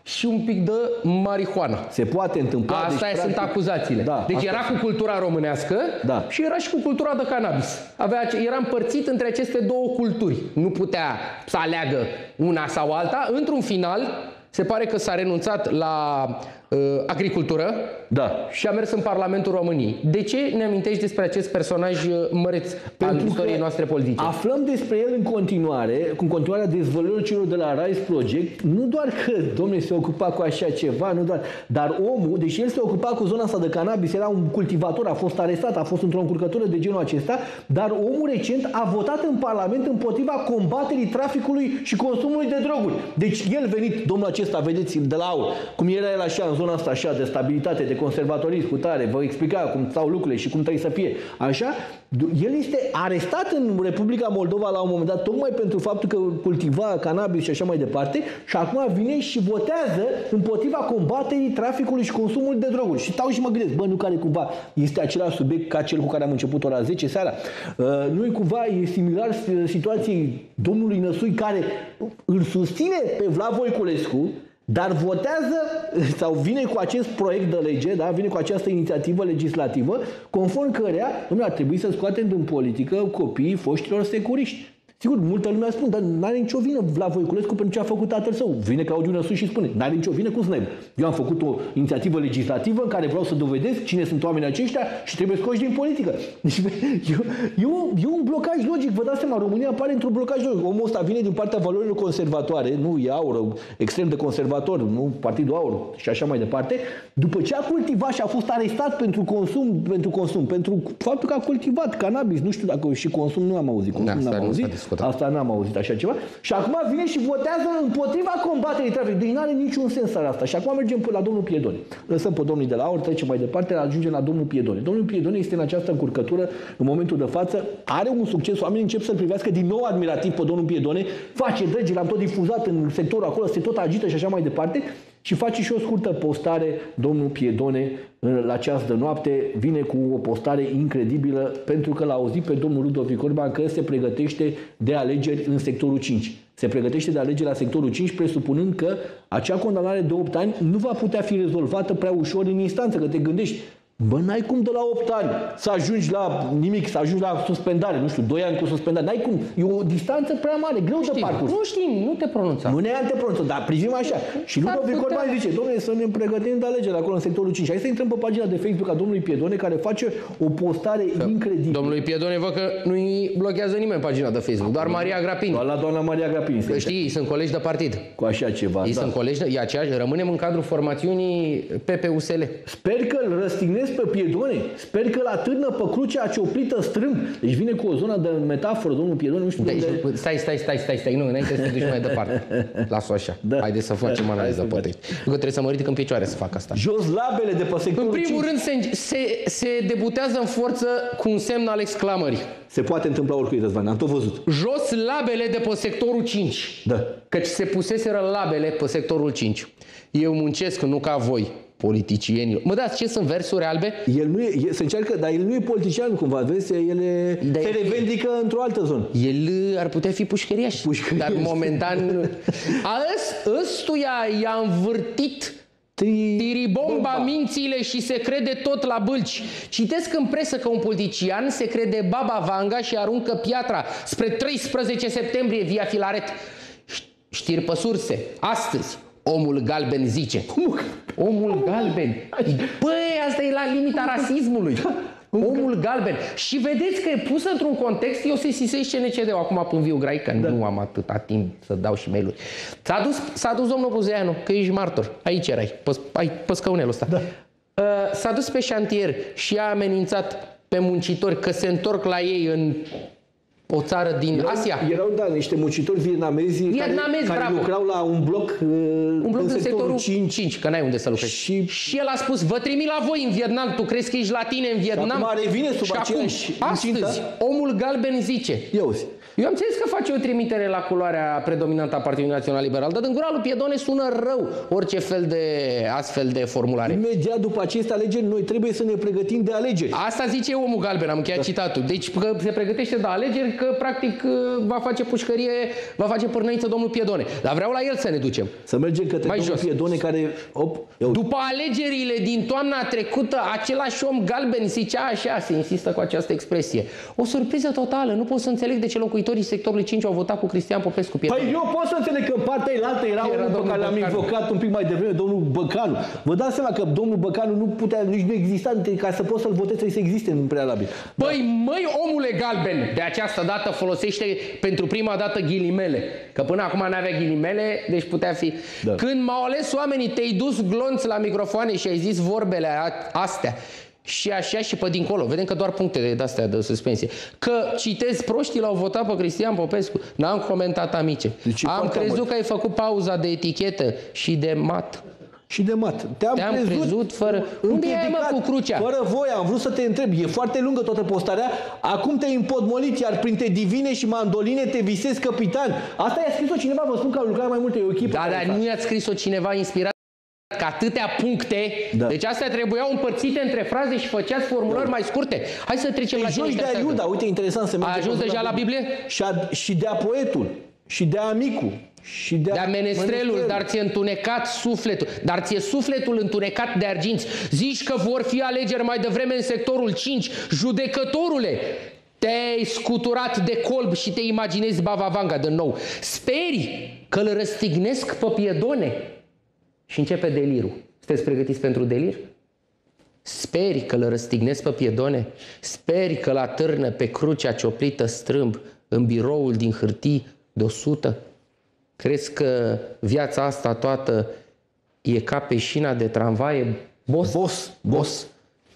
și un pic de marihuana. Se poate întâmpla. Asta deci, sunt practic, acuzațiile. Da, deci era cu cultura românească da. și era și cu cultura de cannabis. Avea, era împărțit între aceste două culturi. Nu putea să aleagă una sau alta. Într-un final, se pare că s-a renunțat la uh, agricultură da. și a mers în Parlamentul României. De ce ne amintești despre acest personaj măreț al istoriei noastre politice? Aflăm despre el în continuare, cu continuarea dezvăluirilor celor de la Rise Project, nu doar că, domnule, se ocupa cu așa ceva, nu doar, dar omul, deși el se ocupa cu zona asta de cannabis, era un cultivator, a fost arestat, a fost într-o încurcătură de genul acesta, dar omul recent a votat în Parlament împotriva combaterii traficului și consumului de droguri. Deci el venit, domnul acesta, vedeți, de la aur, cum era el așa, în zona asta așa, de stabilitate, de conservatorism, cu tare, vă explica cum stau lucrurile și cum trebuie să fie. Așa, el este arestat în Republica Moldova la un moment dat, tocmai pentru faptul că cultiva cannabis și așa mai departe, și acum vine și votează împotriva combaterii traficului și consumului de droguri. Și stau și mă gândesc, bă, nu care cumva este același subiect ca cel cu care am început ora zece seara? Uh, nu-i cumva, e similar situației domnului Năsui, care îl susține pe Vlad Voiculescu, dar votează sau vine cu acest proiect de lege, da? Vine cu această inițiativă legislativă, conform cărea, domnule, ar trebui să scoatem din politică copiii foștilor securiști. Sigur, multă lume spune, dar n-are nicio vină Vlad Voiculescu pentru ce a făcut tatăl său. Vine Claudiu Năsui și spune, n-are nicio vină, cum să n-ai? Eu am făcut o inițiativă legislativă în care vreau să dovedesc cine sunt oamenii aceștia și trebuie scoși din politică. Deci, eu, eu, eu un blocaj logic, vă dați seama, România apare într-un blocaj logic. Omul ăsta vine din partea valorilor conservatoare, nu e aur, extrem de conservator, nu Partidul Aur și așa mai departe. După ce a cultivat și a fost arestat pentru consum, pentru consum, pentru faptul că a cultivat cannabis, nu știu dacă și consum, nu am auzit, consum da, n-am auzit. Asta n-am auzit așa ceva. Și acum vine și votează împotriva combaterii traficului. Deci nu are niciun sens asta. Și acum mergem până la domnul Piedone. Lăsăm pe domnul de la Aur, trecem mai departe, ajungem la domnul Piedone. Domnul Piedone este în această încurcătură în momentul de față, are un succes, oamenii încep să-l privească din nou admirativ pe domnul Piedone, face dregi, l-am tot difuzat în sectorul acolo, se tot agită și așa mai departe. Și face și o scurtă postare, domnul Piedone, la ceas de noapte, vine cu o postare incredibilă, pentru că l-a auzit pe domnul Ludovic Orban că se pregătește de alegeri în sectorul cinci. Se pregătește de alegeri la sectorul cinci, presupunând că acea condamnare de opt ani nu va putea fi rezolvată prea ușor în instanță, că te gândești, bă, n-ai cum de la opt ani să ajungi la nimic, să ajungi la suspendare, nu știu, doi ani cu suspendare, n-ai cum, e o distanță prea mare, greu de parcurs. Nu știm, nu te pronunța. Nu ne te pronunță, dar privim așa. Și Ludovic Orban zice, domnule, să ne pregătim de alegeri acolo în sectorul cinci. Hai să intrăm pe pagina de Facebook a domnului Piedone, care face o postare da. incredibilă. Domnului Piedone, văd că nu-i blochează nimeni pagina de Facebook, doar Maria Grapini. Doar la doamna Maria Grapini. Că știi, ei sunt colegi de partid. Cu așa ceva, ei da. sunt colegi de, e aceeași, rămânem în cadrul formațiunii P P U S L. Sper că îl răstignesc pe Piedone. Sper că la târnă pe crucea cioplită strâmb. Deci vine cu o zonă de metaforă, domnul Piedone, nu știu deci, unde... Stai, stai, stai, stai, stai, nu, înainte să te duci mai departe. Lasă-o așa. Da. Haideți să facem da. analiză pe text. Că trebuie să mă ridic în picioare să fac asta. Jos labele de pe sectorul În primul cinci. rând se, se, se debutează în forță cu un semn al exclamării. Se poate întâmpla oricui, Răzvan, am tot văzut. Jos labele de pe sectorul cinci. Da. Căci se puseseră labele pe sectorul cinci. Eu muncesc, nu ca voi, politicienilor. Mă dați, ce sunt versuri albe? El nu e, se încearcă, dar el nu e politician cumva, vezi, el e, da, se revendică într-o altă zonă. El ar putea fi pușcăriaș, pușcăriaș. Dar momentan ăstuia i-a învârtit tiribomba mințile și se crede tot la bâlci. Citesc în presă că un politician se crede Baba Vanga și aruncă piatra spre treisprezece septembrie via Filaret. Știri pe surse. Astăzi, omul galben zice. Omul galben. Băi, asta e la limita rasismului. Omul galben. Și vedeți că e pusă într-un context, eu se sisesc C N C D-ul acum până viu grai, că da. nu am atâta timp să dau și mail-uri. S-a dus, s-a dus domnul Buzeanu, că ești martor. Aici erai, pe, ai, pe scaunelul ăsta. Da. Uh, s-a dus pe șantier și a amenințat pe muncitori că se întorc la ei în o țară din erau, Asia. Erau, da, niște muncitori vietnamezi, vietnamezi care, care lucrau la un bloc, uh, un bloc în sectorul, sectorul cinci, cinci, că n-ai unde să lucrezi. Și, și el a spus, vă trimit la voi în Vietnam, tu crezi că ești la tine în Vietnam? Și acum revine sub și aceeași acum, astăzi, omul galben zice. Ia uzi. Eu am înțeles că face o trimitere la culoarea predominantă a Partidului Național Liberal, dar din gura lui Piedone sună rău orice fel de astfel de formulare. Imediat după aceste alegeri, noi trebuie să ne pregătim de alegeri. Asta zice omul galben, am încheiat da. citatul. Deci că se pregătește de alegeri, că practic va face pușcărie, va face pârnăiță domnul Piedone. Dar vreau la el să ne ducem. Să mergem către mai domnul jos. Piedone care... Op, după alegerile din toamna trecută, același om galben zicea așa, se insistă cu această expresie. O surpriză totală, nu pot să înțeleg de ce locuitorii sectorului cinci au votat cu Cristian Popescu Piedone. Păi eu pot să înțeleg că în partea elaltă era, era unul pe care l-am invocat un pic mai devreme, domnul Băcanu. Vă dați seama că domnul Băcanu nu putea, nici nu exista, ca să poți să-l votezi, trebuie să existe în prealabil. Păi da. Măi, omule galben, de această dată folosește pentru prima dată ghilimele. Că până acum n-avea ghilimele, deci putea fi. Da. Când m-au ales oamenii, te-ai dus glonț la microfoane și ai zis vorbele astea. Și așa și pe dincolo. Vedem că doar puncte de astea de suspensie. Că, citez, proștii l-au votat pe Cristian Popescu. N-am comentat, amice. Deci am crezut mult. Că ai făcut pauza de etichetă și de mat. Și de mat. Te-am Te crezut, crezut fără... Unde e, mă, cu crucea? Fără voie, am vrut să te întreb. E foarte lungă toată postarea. Acum te-ai împodmolit, iar printre divine și mandoline te visezi capitan. Asta i-a scris-o cineva, vă spun că au lucrat mai multe, e o echipă. Da, dar nu i-a scris-o cineva inspirat. Că atâtea puncte, da. Deci astea trebuiau împărțite între fraze și făceați formulări da. Mai scurte. Hai să trecem la cine de Iuda, uite, interesant să mergem. A ajuns deja la Biblie? Și, a, și de-a poetul, și de-a amicul, și de-a de menestrelul, dar ți-e întunecat sufletul. Dar ți-e sufletul întunecat de arginți. Zici că vor fi alegeri mai devreme în sectorul cinci. Judecătorule, te-ai scuturat de colb și te imaginezi Bava Vanga de nou. Speri că îl răstignesc pe Piedone. Și începe delirul. Sunteți pregătiți pentru delir? Speri că îl răstignesc pe Piedone? Speri că îl atârnă pe crucea cioplită strâmb în biroul din hârtii de o sută? Crezi că viața asta toată e ca pe șina de tramvaie? Bos? Bos, bos.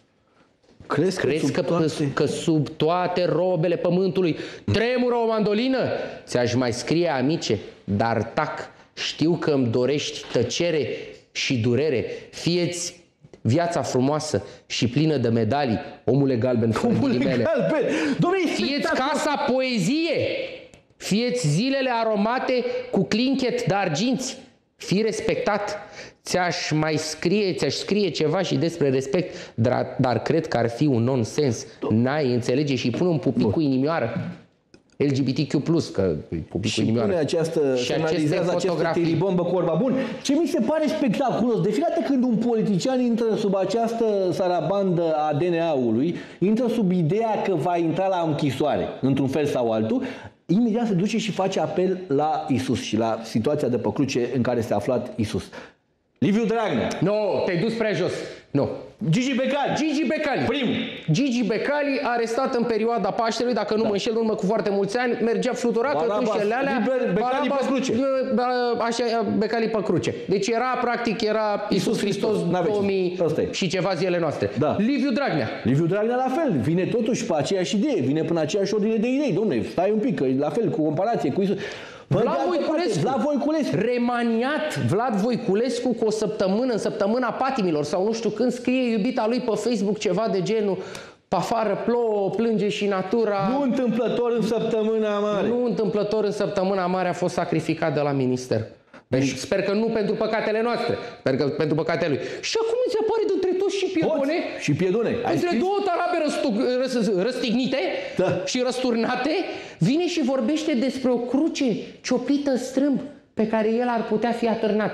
Crezi că, Crezi sub, că, toate... că sub toate robele pământului tremură o mandolină? Ți-aș mai scrie, amice, dar tac. Știu că îmi dorești tăcere și durere. Fie-ți viața frumoasă și plină de medalii, omule galben. Omule galben! Fie-ți casa poezie. Fie-ți zilele aromate cu clinchet de arginți. Fii respectat. Ți-aș mai scrie, ți-aș scrie ceva și despre respect, dar, dar cred că ar fi un nonsens. N-ai înțelege și pune un pupic cu inimioară. L G B T Q plus, că și pune această, și semnalizează această tiribombă cu orba. Bun, ce mi se pare spectaculos, de fiecare dată când un politician intră sub această sarabandă a D N A-ului, intră sub ideea că va intra la închisoare, într-un fel sau altul, imediat se duce și face apel la Isus și la situația de pe cruce în care s-a aflat Isus. Liviu Dragnea. Nu, no, te-ai dus prea jos. Nu. No. Gigi Becali. Gigi Becali. Primul. Gigi Becali, arestat în perioada Paștelui, dacă nu da. mă înșel, în urmă cu foarte mulți ani, mergea fluturat pe tușele alea. Becali pe cruce. Așa, Becali pe cruce. Deci era, practic, era Iisus Hristos două mii și ceva zilele noastre. Da. Liviu Dragnea. Liviu Dragnea la fel. Vine totuși pe aceeași idee. Vine până aceeași ordine de idei. Dom'le, stai un pic, că la fel, cu comparație cu Iisus. Vlad Voiculescu, Vlad Voiculescu, remaniat Vlad Voiculescu cu o săptămână, în săptămâna patimilor sau nu știu când, scrie iubita lui pe Facebook ceva de genul: pe afară plouă, plânge și natura. Nu întâmplător în săptămâna mare. Nu întâmplător în săptămâna mare a fost sacrificat de la minister. Deci sper că nu pentru păcatele noastre, sper că pentru păcatele lui. Și acum îți apare dintre toți și Piedone. Și Piedone. Între două tarabe răstignite da. și răsturnate, vine și vorbește despre o cruce cioplită strâmb pe care el ar putea fi atârnat.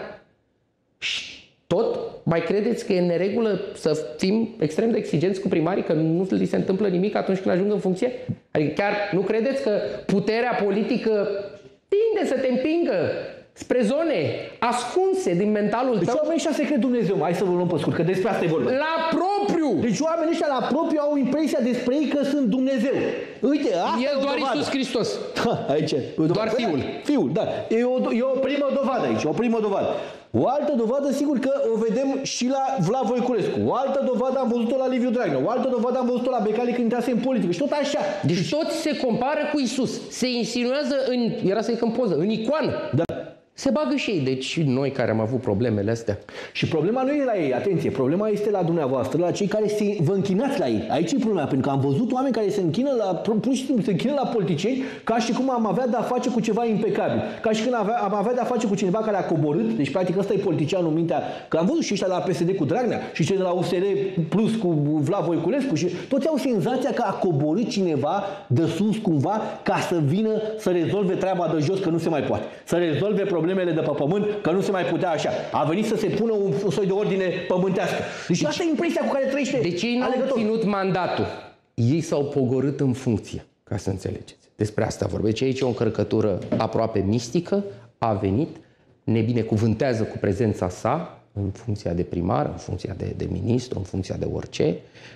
Și tot mai credeți că e în neregulă să fim extrem de exigenți cu primarii, că nu li se întâmplă nimic atunci când ajung în funcție? Adică chiar nu credeți că puterea politică tinde să te împingă spre zone ascunse din mentalul tău? Deci oamenii ăștia se cred Dumnezeu. Hai să vă luăm pe scurt, că despre asta e vorba. La propriu! Deci oamenii ăștia la propriu au impresia despre ei că sunt Dumnezeu. Uite, asta El e o doar dovadă. Iisus Hristos. Ha, aici. Doar Fiul. Fiul, da. E o, e o primă dovadă aici, o primă dovadă. O altă dovadă, sigur că o vedem și la Vlad Voiculescu. O altă dovadă am văzut-o la Liviu Dragnea. O altă dovadă am văzut-o la Becali când intrase în politică. Și tot așa. Deci toți se compară cu Iisus. Se insinuează în, era să zic în poză, în icoană. Da. se bagă și ei. Deci noi care am avut problemele astea. Și problema nu e la ei, atenție, problema este la dumneavoastră, la cei care se, vă închinați la ei. Aici e problema, pentru că am văzut oameni care se închină la, pur și simplu se închină la politicieni ca și cum am avea de-a face cu ceva impecabil. Ca și când avea, am avea de-a face cu cineva care a coborât, deci practic ăsta e politicianul în mintea, că am văzut și ăștia de la P S D cu Dragnea și cei de la U S R Plus cu Vlad Voiculescu și toți au senzația că a coborât cineva de sus cumva ca să vină să rezolve treaba de jos, că nu se mai poate. Să rezolve problemele de pe pământ, că nu se mai putea așa. A venit să se pună un, un soi de ordine pământească. Deci, deci asta e impresia cu care trăiește. Deci ei n-au ținut mandatul. Ei s-au pogorât în funcție, ca să înțelegeți. Despre asta vorbesc. Aici e o încărcătură aproape mistică. A venit, ne binecuvântează cu prezența sa în funcția de primar, în funcția de, de ministru, în funcția de orice.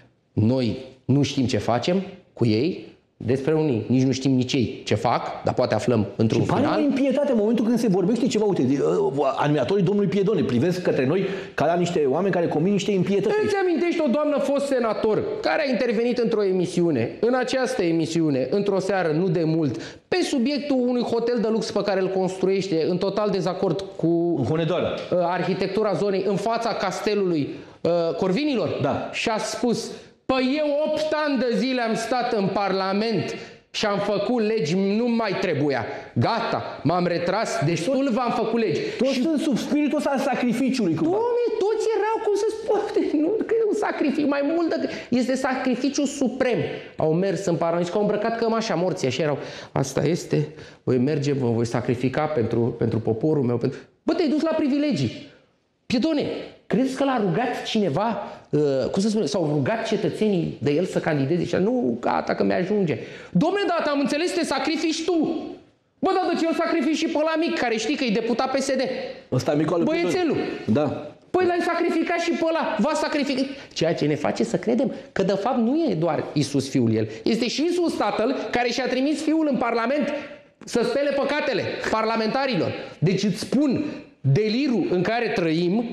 Noi nu știm ce facem cu ei. Despre unii nici nu știm nici ei ce fac, dar poate aflăm într-un final. Pare o impietate în momentul când se vorbește ceva. Uite, admiratorii domnului Piedone privesc către noi ca la niște oameni care comit niște impietăți. Îți amintești o doamnă fost senator care a intervenit într-o emisiune, în această emisiune, într-o seară, nu de mult, pe subiectul unui hotel de lux pe care îl construiește, în total dezacord cu Hunedoara, arhitectura zonei, în fața castelului uh, Corvinilor. Da. Și a spus: păi eu opt ani de zile am stat în Parlament și am făcut legi, nu mai trebuia. Gata, m-am retras, destul v-am făcut legi. Toți și... sunt sub spiritul ăsta al sacrificiului. Doamne, toți erau, cum să spune, nu că e un sacrificiu, mai mult decât... Este sacrificiu suprem. Au mers în Parlament și că au îmbrăcat cămașa morții, așa erau. Asta este, voi merge, vă voi sacrifica pentru, pentru poporul meu. Pentru... Bă, te-ai dus la privilegii. Piedone, crezi că l-a rugat cineva, uh, cum să spune, s-au rugat cetățenii de el să candideze și nu, gata că mi-ajunge. Dom'le, da, am înțeles, te sacrifici tu. Bă, da, deci eu sacrifici și pe ăla mic, care știi că e deputat P S D. Ăsta micul al băiețelul. Da. Păi l-ai sacrificat și pe ăla, v-a sacrificat. Ceea ce ne face să credem că de fapt nu e doar Iisus Fiul el. Este și Iisus Tatăl care și-a trimis Fiul în Parlament să spele păcatele parlamentarilor. Deci îți spun, delirul în care trăim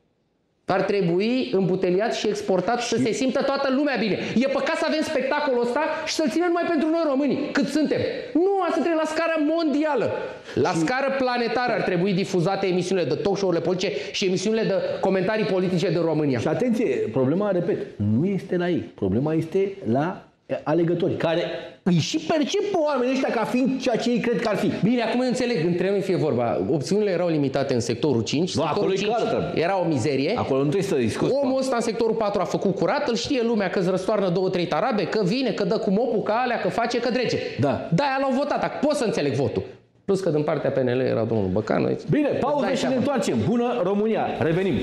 ar trebui îmbuteliat și exportat și să se simtă toată lumea bine. E păcat să avem spectacolul ăsta și să-l ținem numai pentru noi românii, cât suntem. Nu, asta trebuie la scară mondială. La și... scară planetară ar trebui difuzate emisiunile de talk show-urile politice și emisiunile de comentarii politice din România. Și atenție, problema, repet, nu este la ei. Problema este la alegători, care îi și percep pe oamenii ăștia ca fiind ceea ce ei cred că ar fi. Bine, acum înțeleg, între noi fie vorba. Opțiunile erau limitate în sectorul cinci. Nu, sectorul cinci era o mizerie. Acolo nu trebuie să discuți. Omul ăsta în sectorul patru a făcut curat, îl știe lumea că îți răstoarnă două, trei tarabe, că vine, că dă cu mopul, că alea, că face, că drege. Da. Da, l-au votat. Pot să înțeleg votul. Plus că din partea P N L era domnul Băcanu. Bine, pauză și ne întoarcem. Bună România! Revenim!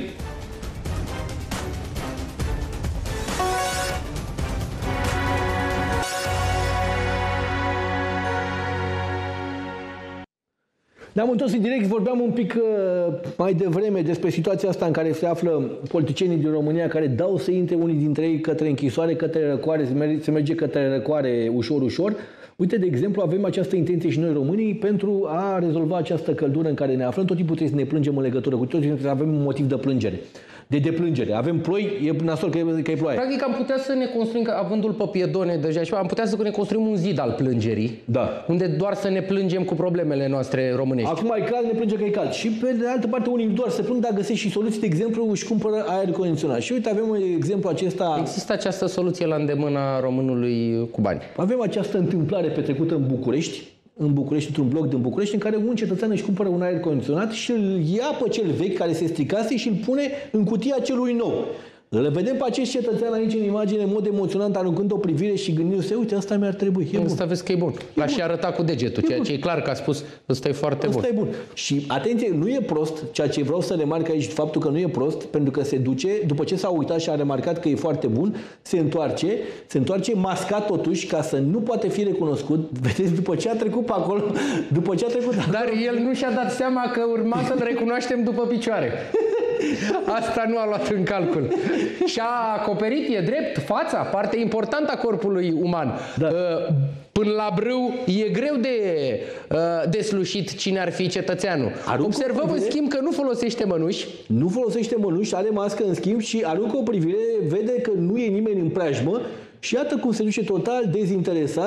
Ne-am întors în direct, vorbeam un pic uh, mai devreme despre situația asta în care se află politicienii din România care dau să intre unii dintre ei către închisoare, către răcoare, se merge, se merge către răcoare ușor, ușor. Uite, de exemplu, avem această intenție și noi românii pentru a rezolva această căldură în care ne aflăm. Tot timpul trebuie să ne plângem în legătură cu tot, trebuie să avem un motiv de plângere. De deplângere. Avem ploi, e nasol că e, că e ploaie. Practic am putea să ne construim, avându-l pe Piedone deja, și am putea să ne construim un zid al plângerii, da, unde doar să ne plângem cu problemele noastre românești. Acum e cald, ne plânge că e cald. Și pe de altă parte unii doar se plâng, dar găsesc și soluții, de exemplu, își cumpără aer condiționat. Și uite, avem un exemplu acesta. Există această soluție la îndemâna românului cu bani. Avem această întâmplare petrecută în București, în București, într-un bloc din București, în care un cetățean își cumpără un aer condiționat și îl ia pe cel vechi care se stricase și îl pune în cutia celui nou. Îl vedem pe acest cetățean aici în imagine, în mod emoționant, aruncând o privire și gândindu-se, uite, asta mi-ar trebui. Asta vezi că e bun. L-a și arătat cu degetul, ceea ce e clar că a spus, ăsta e foarte bun. Asta e bun. Și atenție, nu e prost, ceea ce vreau să remarc aici, faptul că nu e prost, pentru că se duce, după ce s-a uitat și a remarcat că e foarte bun, se întoarce, se întoarce mascat totuși, ca să nu poate fi recunoscut. Vedeți, după ce a trecut pe acolo, după ce a trecut acolo... Dar el nu și-a dat seama că urma să-l recunoaștem după picioare. Asta nu a luat în calcul. Și a acoperit, e drept, fața, parte importantă a corpului uman. Da. Până la brâu e greu de deslușit cine ar fi cetățeanul. Aruncă Observăm în schimb că nu folosește mănuși. Nu folosește mănuși, are mască în schimb și aruncă o privire, vede că nu e nimeni în preajmă și iată cum se duce total dezinteresat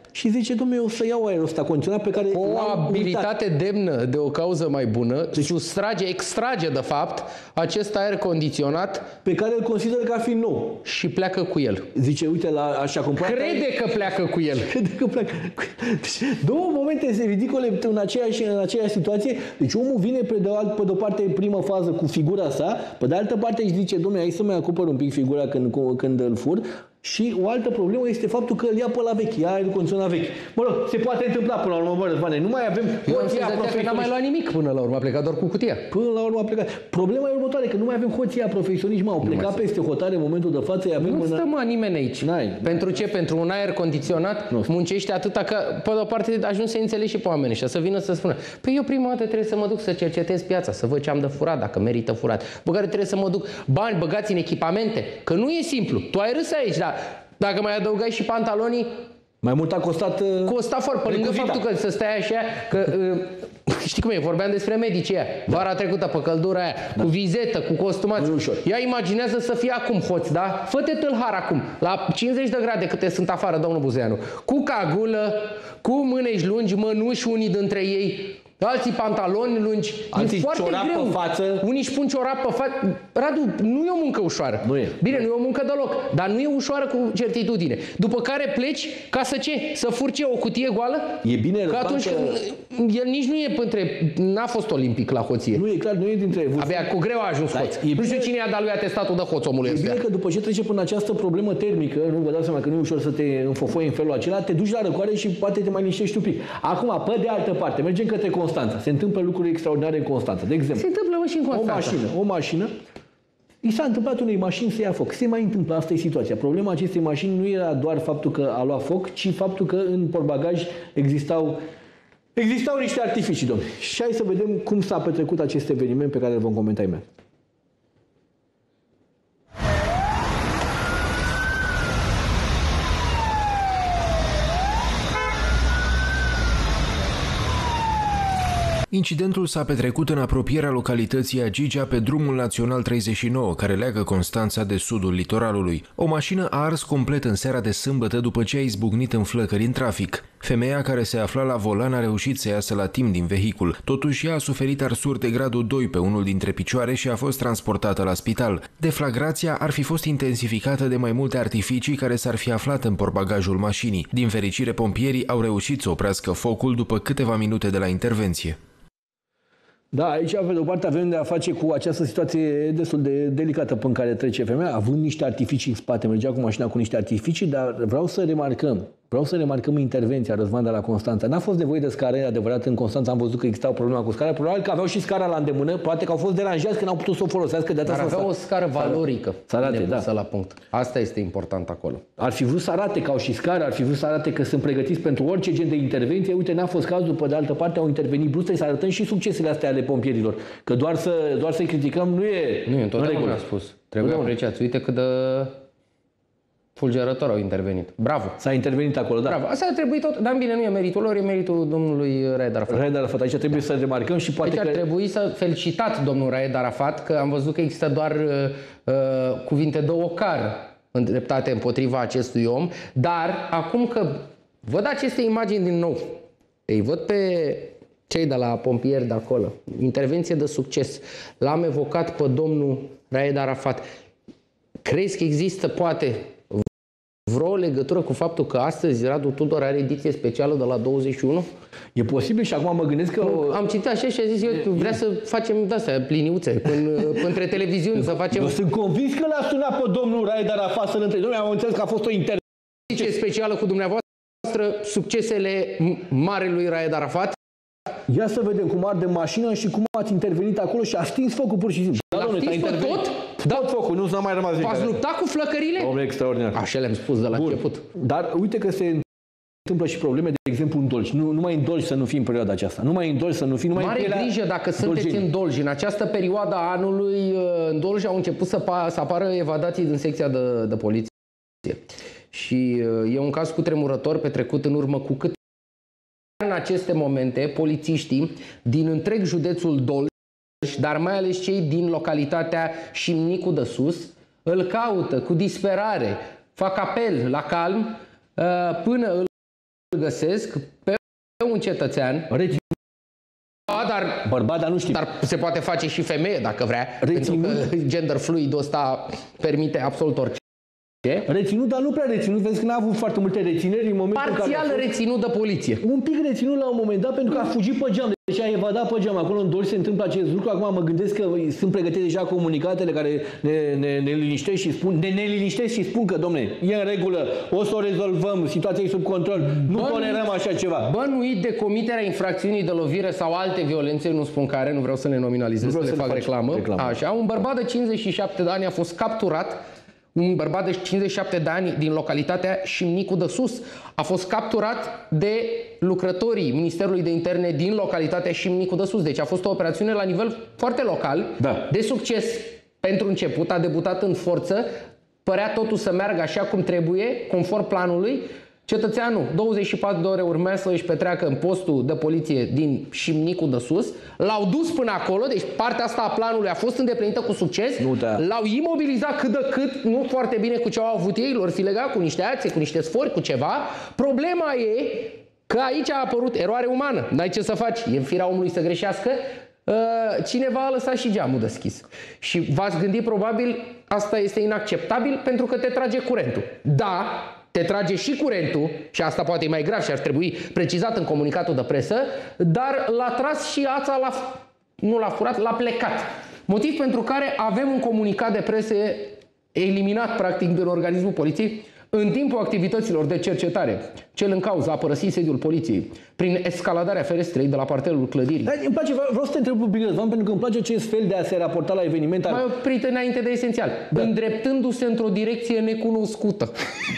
și zice, domnule, eu o să iau aerul ăsta condiționat pe care... O abilitate demnă de o cauză mai bună, deci sustrage, extrage de fapt acest aer condiționat pe care îl consideră că ar fi nou. Și pleacă cu el. Zice, uite, la așa cumpărat... Crede că pleacă cu el. Crede că pleacă. Deci, două momente ridicole în aceeași, în aceeași situație. Deci omul vine pe de, alt, pe de o parte în primă fază cu figura sa, pe de altă parte își zice, domnule, hai să mai acopăr un pic figura când, când îl fur. Și o altă problemă este faptul că îl ia pe la vechi, ia aerul condiționat vechi. Mă rog, se poate întâmpla până la urmă, bă, Răzvane, nu mai avem hoția profesioniști. N-a mai luat nimic până la urmă, a plecat doar cu cutia. Până la urmă a plecat. Problema e următoare, că nu mai avem hoția profesioniști, mă, au plecat peste hotare în momentul de față. Avem nu stă, mă, nimeni aici. Pentru ce? Pentru un aer condiționat nu muncește atâta că, pe de o parte, ajungi să înțelegi și pe oamenii ăștia, să vină să spună, păi eu prima dată trebuie să mă duc să cercetez piața, să văd ce am de furat, dacă merită furat. Bă, care trebuie să mă duc bani băgați în echipamente, că nu e simplu. Tu ai râs aici, dar dacă mai adăugai și pantalonii, mai mult a costat... Uh, costa foarte, pe lângă faptul că să stai așa, că uh, știi cum e, vorbeam despre medicii aia, vara trecută pe căldura aia, da. Cu vizetă, cu costumați. Ea imaginează să fie acum hoți, da? Fă-te tâlhar acum, la cincizeci de grade câte sunt afară, domnul Buzeanu, cu cagulă, cu mânești lungi, mănuși unii dintre ei, alții pantaloni lungi, alții e foarte ciorap greu. Pe față. Unii își pun ciorap pe față. Radu, nu e o muncă ușoară. Nu e. Bine, nu e o muncă deloc, dar nu e ușoară cu certitudine. După care pleci ca să ce? Să furce o cutie goală? E bine, că atunci că... el nici nu e între... N-a fost olimpic la hoție. Nu e clar, nu e dintre... Abia cu greu a ajuns hoț. Nu știu bine... cine i-a dat lui atestatul de hoț omului ăsta. E bine că după ce trece până această problemă termică, nu vă dați seama că nu e ușor să te înfofoi în felul acela, te duci la răcoare și poate te mai liniștești un pic. Acum, pe de altă parte, mergem către Constanța. Se întâmplă lucruri extraordinare în Constanța. De exemplu, se întâmplă și în Constanța. O mașină, o mașină, i s-a întâmplat unei mașini să ia foc. Se mai întâmplă, asta e situația. Problema acestei mașini nu era doar faptul că a luat foc, ci faptul că în portbagaj existau existau niște artificii, domnule. Și hai să vedem cum s-a petrecut acest eveniment pe care îl vom comenta imediat. Incidentul s-a petrecut în apropierea localității Agigea pe drumul național treizeci și nouă, care leagă Constanța de sudul litoralului. O mașină a ars complet în seara de sâmbătă după ce a izbucnit în flăcări în trafic. Femeia care se afla la volan a reușit să iasă la timp din vehicul. Totuși, ea a suferit arsuri de gradul doi pe unul dintre picioare și a fost transportată la spital. Deflagrația ar fi fost intensificată de mai multe artificii care s-ar fi aflat în portbagajul mașinii. Din fericire, pompierii au reușit să oprească focul după câteva minute de la intervenție. Da, aici, pe de o parte, avem de a face cu această situație destul de delicată pe care trece femeia, având niște artificii în spate, mergea cu mașina cu niște artificii, dar vreau să remarcăm, vreau să remarcăm intervenția, Răzvan, de la Constanța. N-a fost nevoie de scară, e adevărat, în Constanța am văzut că exista o problemă cu scara, probabil că aveau și scara la îndemână, poate că au fost deranjați că n-au putut să o folosească. De dar avea o scară valorică, să arate, da. La punct. Asta este important acolo. Ar fi vrut să arate că au și scară, ar fi vrut să arate că sunt pregătiți pentru orice gen de intervenție. Uite, n-a fost cazul, pe de altă parte au intervenit brusc, să arătăm și succesele astea ale pompierilor. Că doar să, doar să-i criticăm nu e... Nu e, întotdeauna am spus. Trebuie apreciați. Uite cât de fulgerător au intervenit. Bravo! S-a intervenit acolo, da. Bravo. Asta a trebuit tot. Dar bine, nu e meritul lor, e meritul domnului Raed Arafat. Raed Arafat. Aici trebuie să remarcăm și poate Aici ar că... trebui să felicitat domnul Raed Arafat, că am văzut că există doar uh, cuvinte de ocar îndreptate împotriva acestui om, dar acum că văd aceste imagini din nou, îi văd pe cei de la pompieri de acolo, intervenție de succes, l-am evocat pe domnul Raed Arafat. Crezi că există, poate, vreo legătură cu faptul că astăzi Radu Tudor are ediție specială de la douăzeci și unu? E posibil și acum mă gândesc că... Am citit așa și a zis, eu vrea să facem de-astea, pliniuțe, până, între televiziuni, să facem... Eu sunt convins că l-a sunat pe domnul Raed Arafat să-l întrebe. Dom'le, am înțeles că a fost o intervenție ediție specială cu dumneavoastră, succesele marelui Raed Arafat. Ia să vedem cum arde mașina și cum ați intervenit acolo și a stins focul pur și simplu. Da, domnule, s-a intervenit. Tot? Da, tot focul, nu s-a mai rămas nimic. V-ați luptat cu flăcările? Domnule, extraordinar. Așa le-am spus de la Bun. început. Dar uite că se întâmplă și probleme, de exemplu, în Dolj. Nu, nu mai în Dolj să nu fii în perioada aceasta. Nu mai în Dolj să nu fii. Nu mai Mare în grijă dacă sunteți Dolgeni. În Dolj. În această perioadă a anului, în Dolj au început să, pa, să apară evadații din secția de, de poliție. Și e un caz cutremurător petrecut în urmă cu cât în aceste momente, polițiștii din întreg județul Dolj, dar mai ales cei din localitatea Șimnicu de Sus, îl caută cu disperare, fac apel la calm până îl găsesc pe un cetățean. Reținut. Dar, Bărbat, dar nu știu. Dar se poate face și femeie dacă vrea. Reținut. Pentru că gender fluid ăsta permite absolut orice. Reținut, dar nu prea reținut. Vezi că n-a avut foarte multe rețineri în momentul Parțial în care a fost... reținut de poliție. Un pic reținut la un moment dat pentru că a fugit pe geam. Deci a evadat pe geam. Acolo în Dolj se întâmplă acest lucru. Acum mă gândesc că sunt pregătite deja comunicatele care ne, ne, ne liniștesc și spun, ne, ne liniștesc și spun că, domne, e în regulă, o să o rezolvăm, situația e sub control, nu Bănuit, tolerăm așa ceva. Bănuit de comiterea infracțiunii de lovire sau alte violențe, nu spun care, nu vreau să le nominalizez, să le fac reclamă. reclamă. Așa, un bărbat de cincizeci și șapte de ani a fost capturat. Un bărbat de cincizeci și șapte de ani din localitatea Șimnicu de Sus a fost capturat de lucrătorii Ministerului de Interne din localitatea Șimnicu de Sus. Deci a fost o operațiune la nivel foarte local, da. De succes pentru început, a debutat în forță, părea totul să meargă așa cum trebuie, conform planului. Cetățeanul, douăzeci și patru de ore urmea să își petreacă în postul de poliție din Șimnicu de Sus. L-au dus până acolo, deci partea asta a planului a fost îndeplinită cu succes. Da. L-au imobilizat cât de cât, nu foarte bine cu ce au avut ei, lor fi legat cu niște acții, cu niște sfori, cu ceva. Problema e că aici a apărut eroare umană. N-ai ce să faci, e în firea omului să greșească. Cineva a lăsat și geamul deschis. Și v-ați gândit probabil, asta este inacceptabil pentru că te trage curentul. Da, te trage și curentul, și asta poate e mai grav și ar trebui precizat în comunicatul de presă, dar l-a tras și ața, la, nu l-a furat, l-a plecat. Motiv pentru care avem un comunicat de presă eliminat practic din organismul poliției în timpul activităților de cercetare. Cel în cauză a părăsit sediul poliției prin escaladarea ferestrei de la parterul clădirii. Dar îmi place, vreau să te întreb un pic, Răzvan, pentru că îmi place acest fel de a se raporta la eveniment. Mai oprit înainte de esențial. Da. Îndreptându-se într-o direcție necunoscută.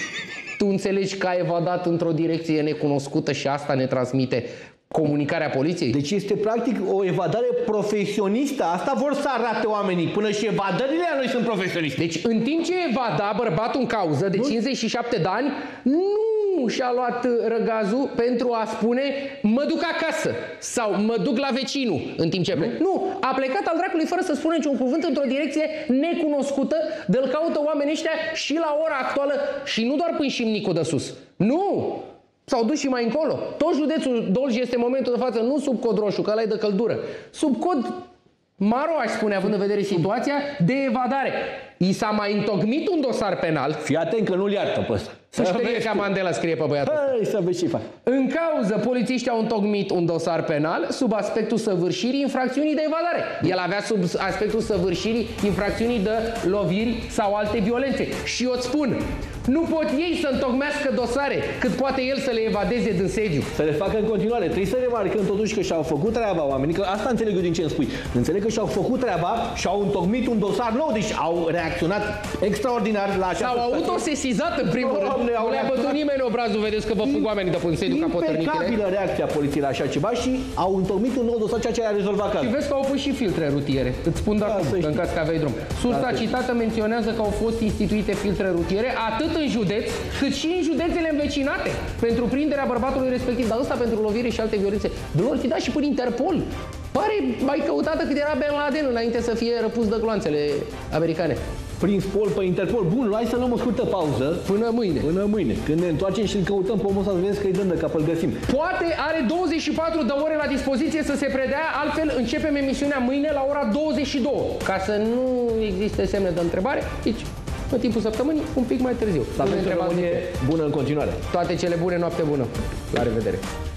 Tu înțelegi că a evadat într-o direcție necunoscută și asta ne transmite comunicarea poliției? Deci este practic o evadare profesionistă. Asta vor să arate oamenii. Până și evadările a noi sunt profesioniste. Deci în timp ce evada bărbatul în cauză de cincizeci și șapte de ani, nu și-a luat răgazul pentru a spune mă duc acasă sau mă duc la vecinul în timp ce plec. Nu, a plecat al dracului fără să spună niciun cuvânt într-o direcție necunoscută, de-l caută oamenii ăștia și la ora actuală și nu doar până Șimnicu de Sus. Nu! S-au dus și mai încolo. Tot județul Dolj este în momentul de față nu sub cod roșu, că ăla e de căldură, sub cod maro, aș spune, având în vedere situația de evadare. I s-a mai întocmit un dosar penal. Fii atent că nu-l iartă pe ăsta. Să știe ca Mandela, scrie pe băiatul. Hai să vezi ce fac. În cauză, polițiștii au întocmit un dosar penal sub aspectul săvârșirii infracțiunii de evadare. El avea sub aspectul săvârșirii infracțiunii de loviri sau alte violențe. Și eu îți spun, nu pot ei să întocmească dosare cât poate el să le evadeze din sediu. Să le facă în continuare. Trebuie să remarcăm totuși că și-au făcut treaba oamenii, că asta înțeleg eu din ce îmi spui. Înțeleg că și-au făcut treaba și au întocmit un dosar nou, deci au reacționat extraordinar la această S-au autosesizat în primul rând. Nu le-a bătut nimeni obrazul, vedeți că vă fug oamenii de până sediu ca potărnicile. Impecabilă reacția poliției la așa ceva și au întocmit un nou dosar, ceea ce a rezolvat cazul. Și vezi că au pus și filtre rutiere. Îți spun doar cum, în caz că aveai drum. Sursa citată menționează că au fost instituite filtre rutiere atât în județ, cât și în județele învecinate pentru prinderea bărbatului respectiv, dar ăsta pentru lovire și alte violențe. De lor fi dat și până Interpol. Pare mai căutată cât era Bin Laden înainte să fie răpus de gloanțele americane. Prins Pol pe Interpol. Bun, hai să luăm o scurtă pauză. Până mâine. Până mâine. Când ne întoarcem și îl căutăm pe omul ăsta, să vedem că îi dăm de cap, îl găsim. Poate are douăzeci și patru de ore la dispoziție să se predea, altfel începem emisiunea mâine la ora douăzeci și două. Ca să nu existe semne de întrebare, deci, în timpul săptămânii, un pic mai târziu. Să aveți o bună în continuare. Toate cele bune, noapte bună. La revedere.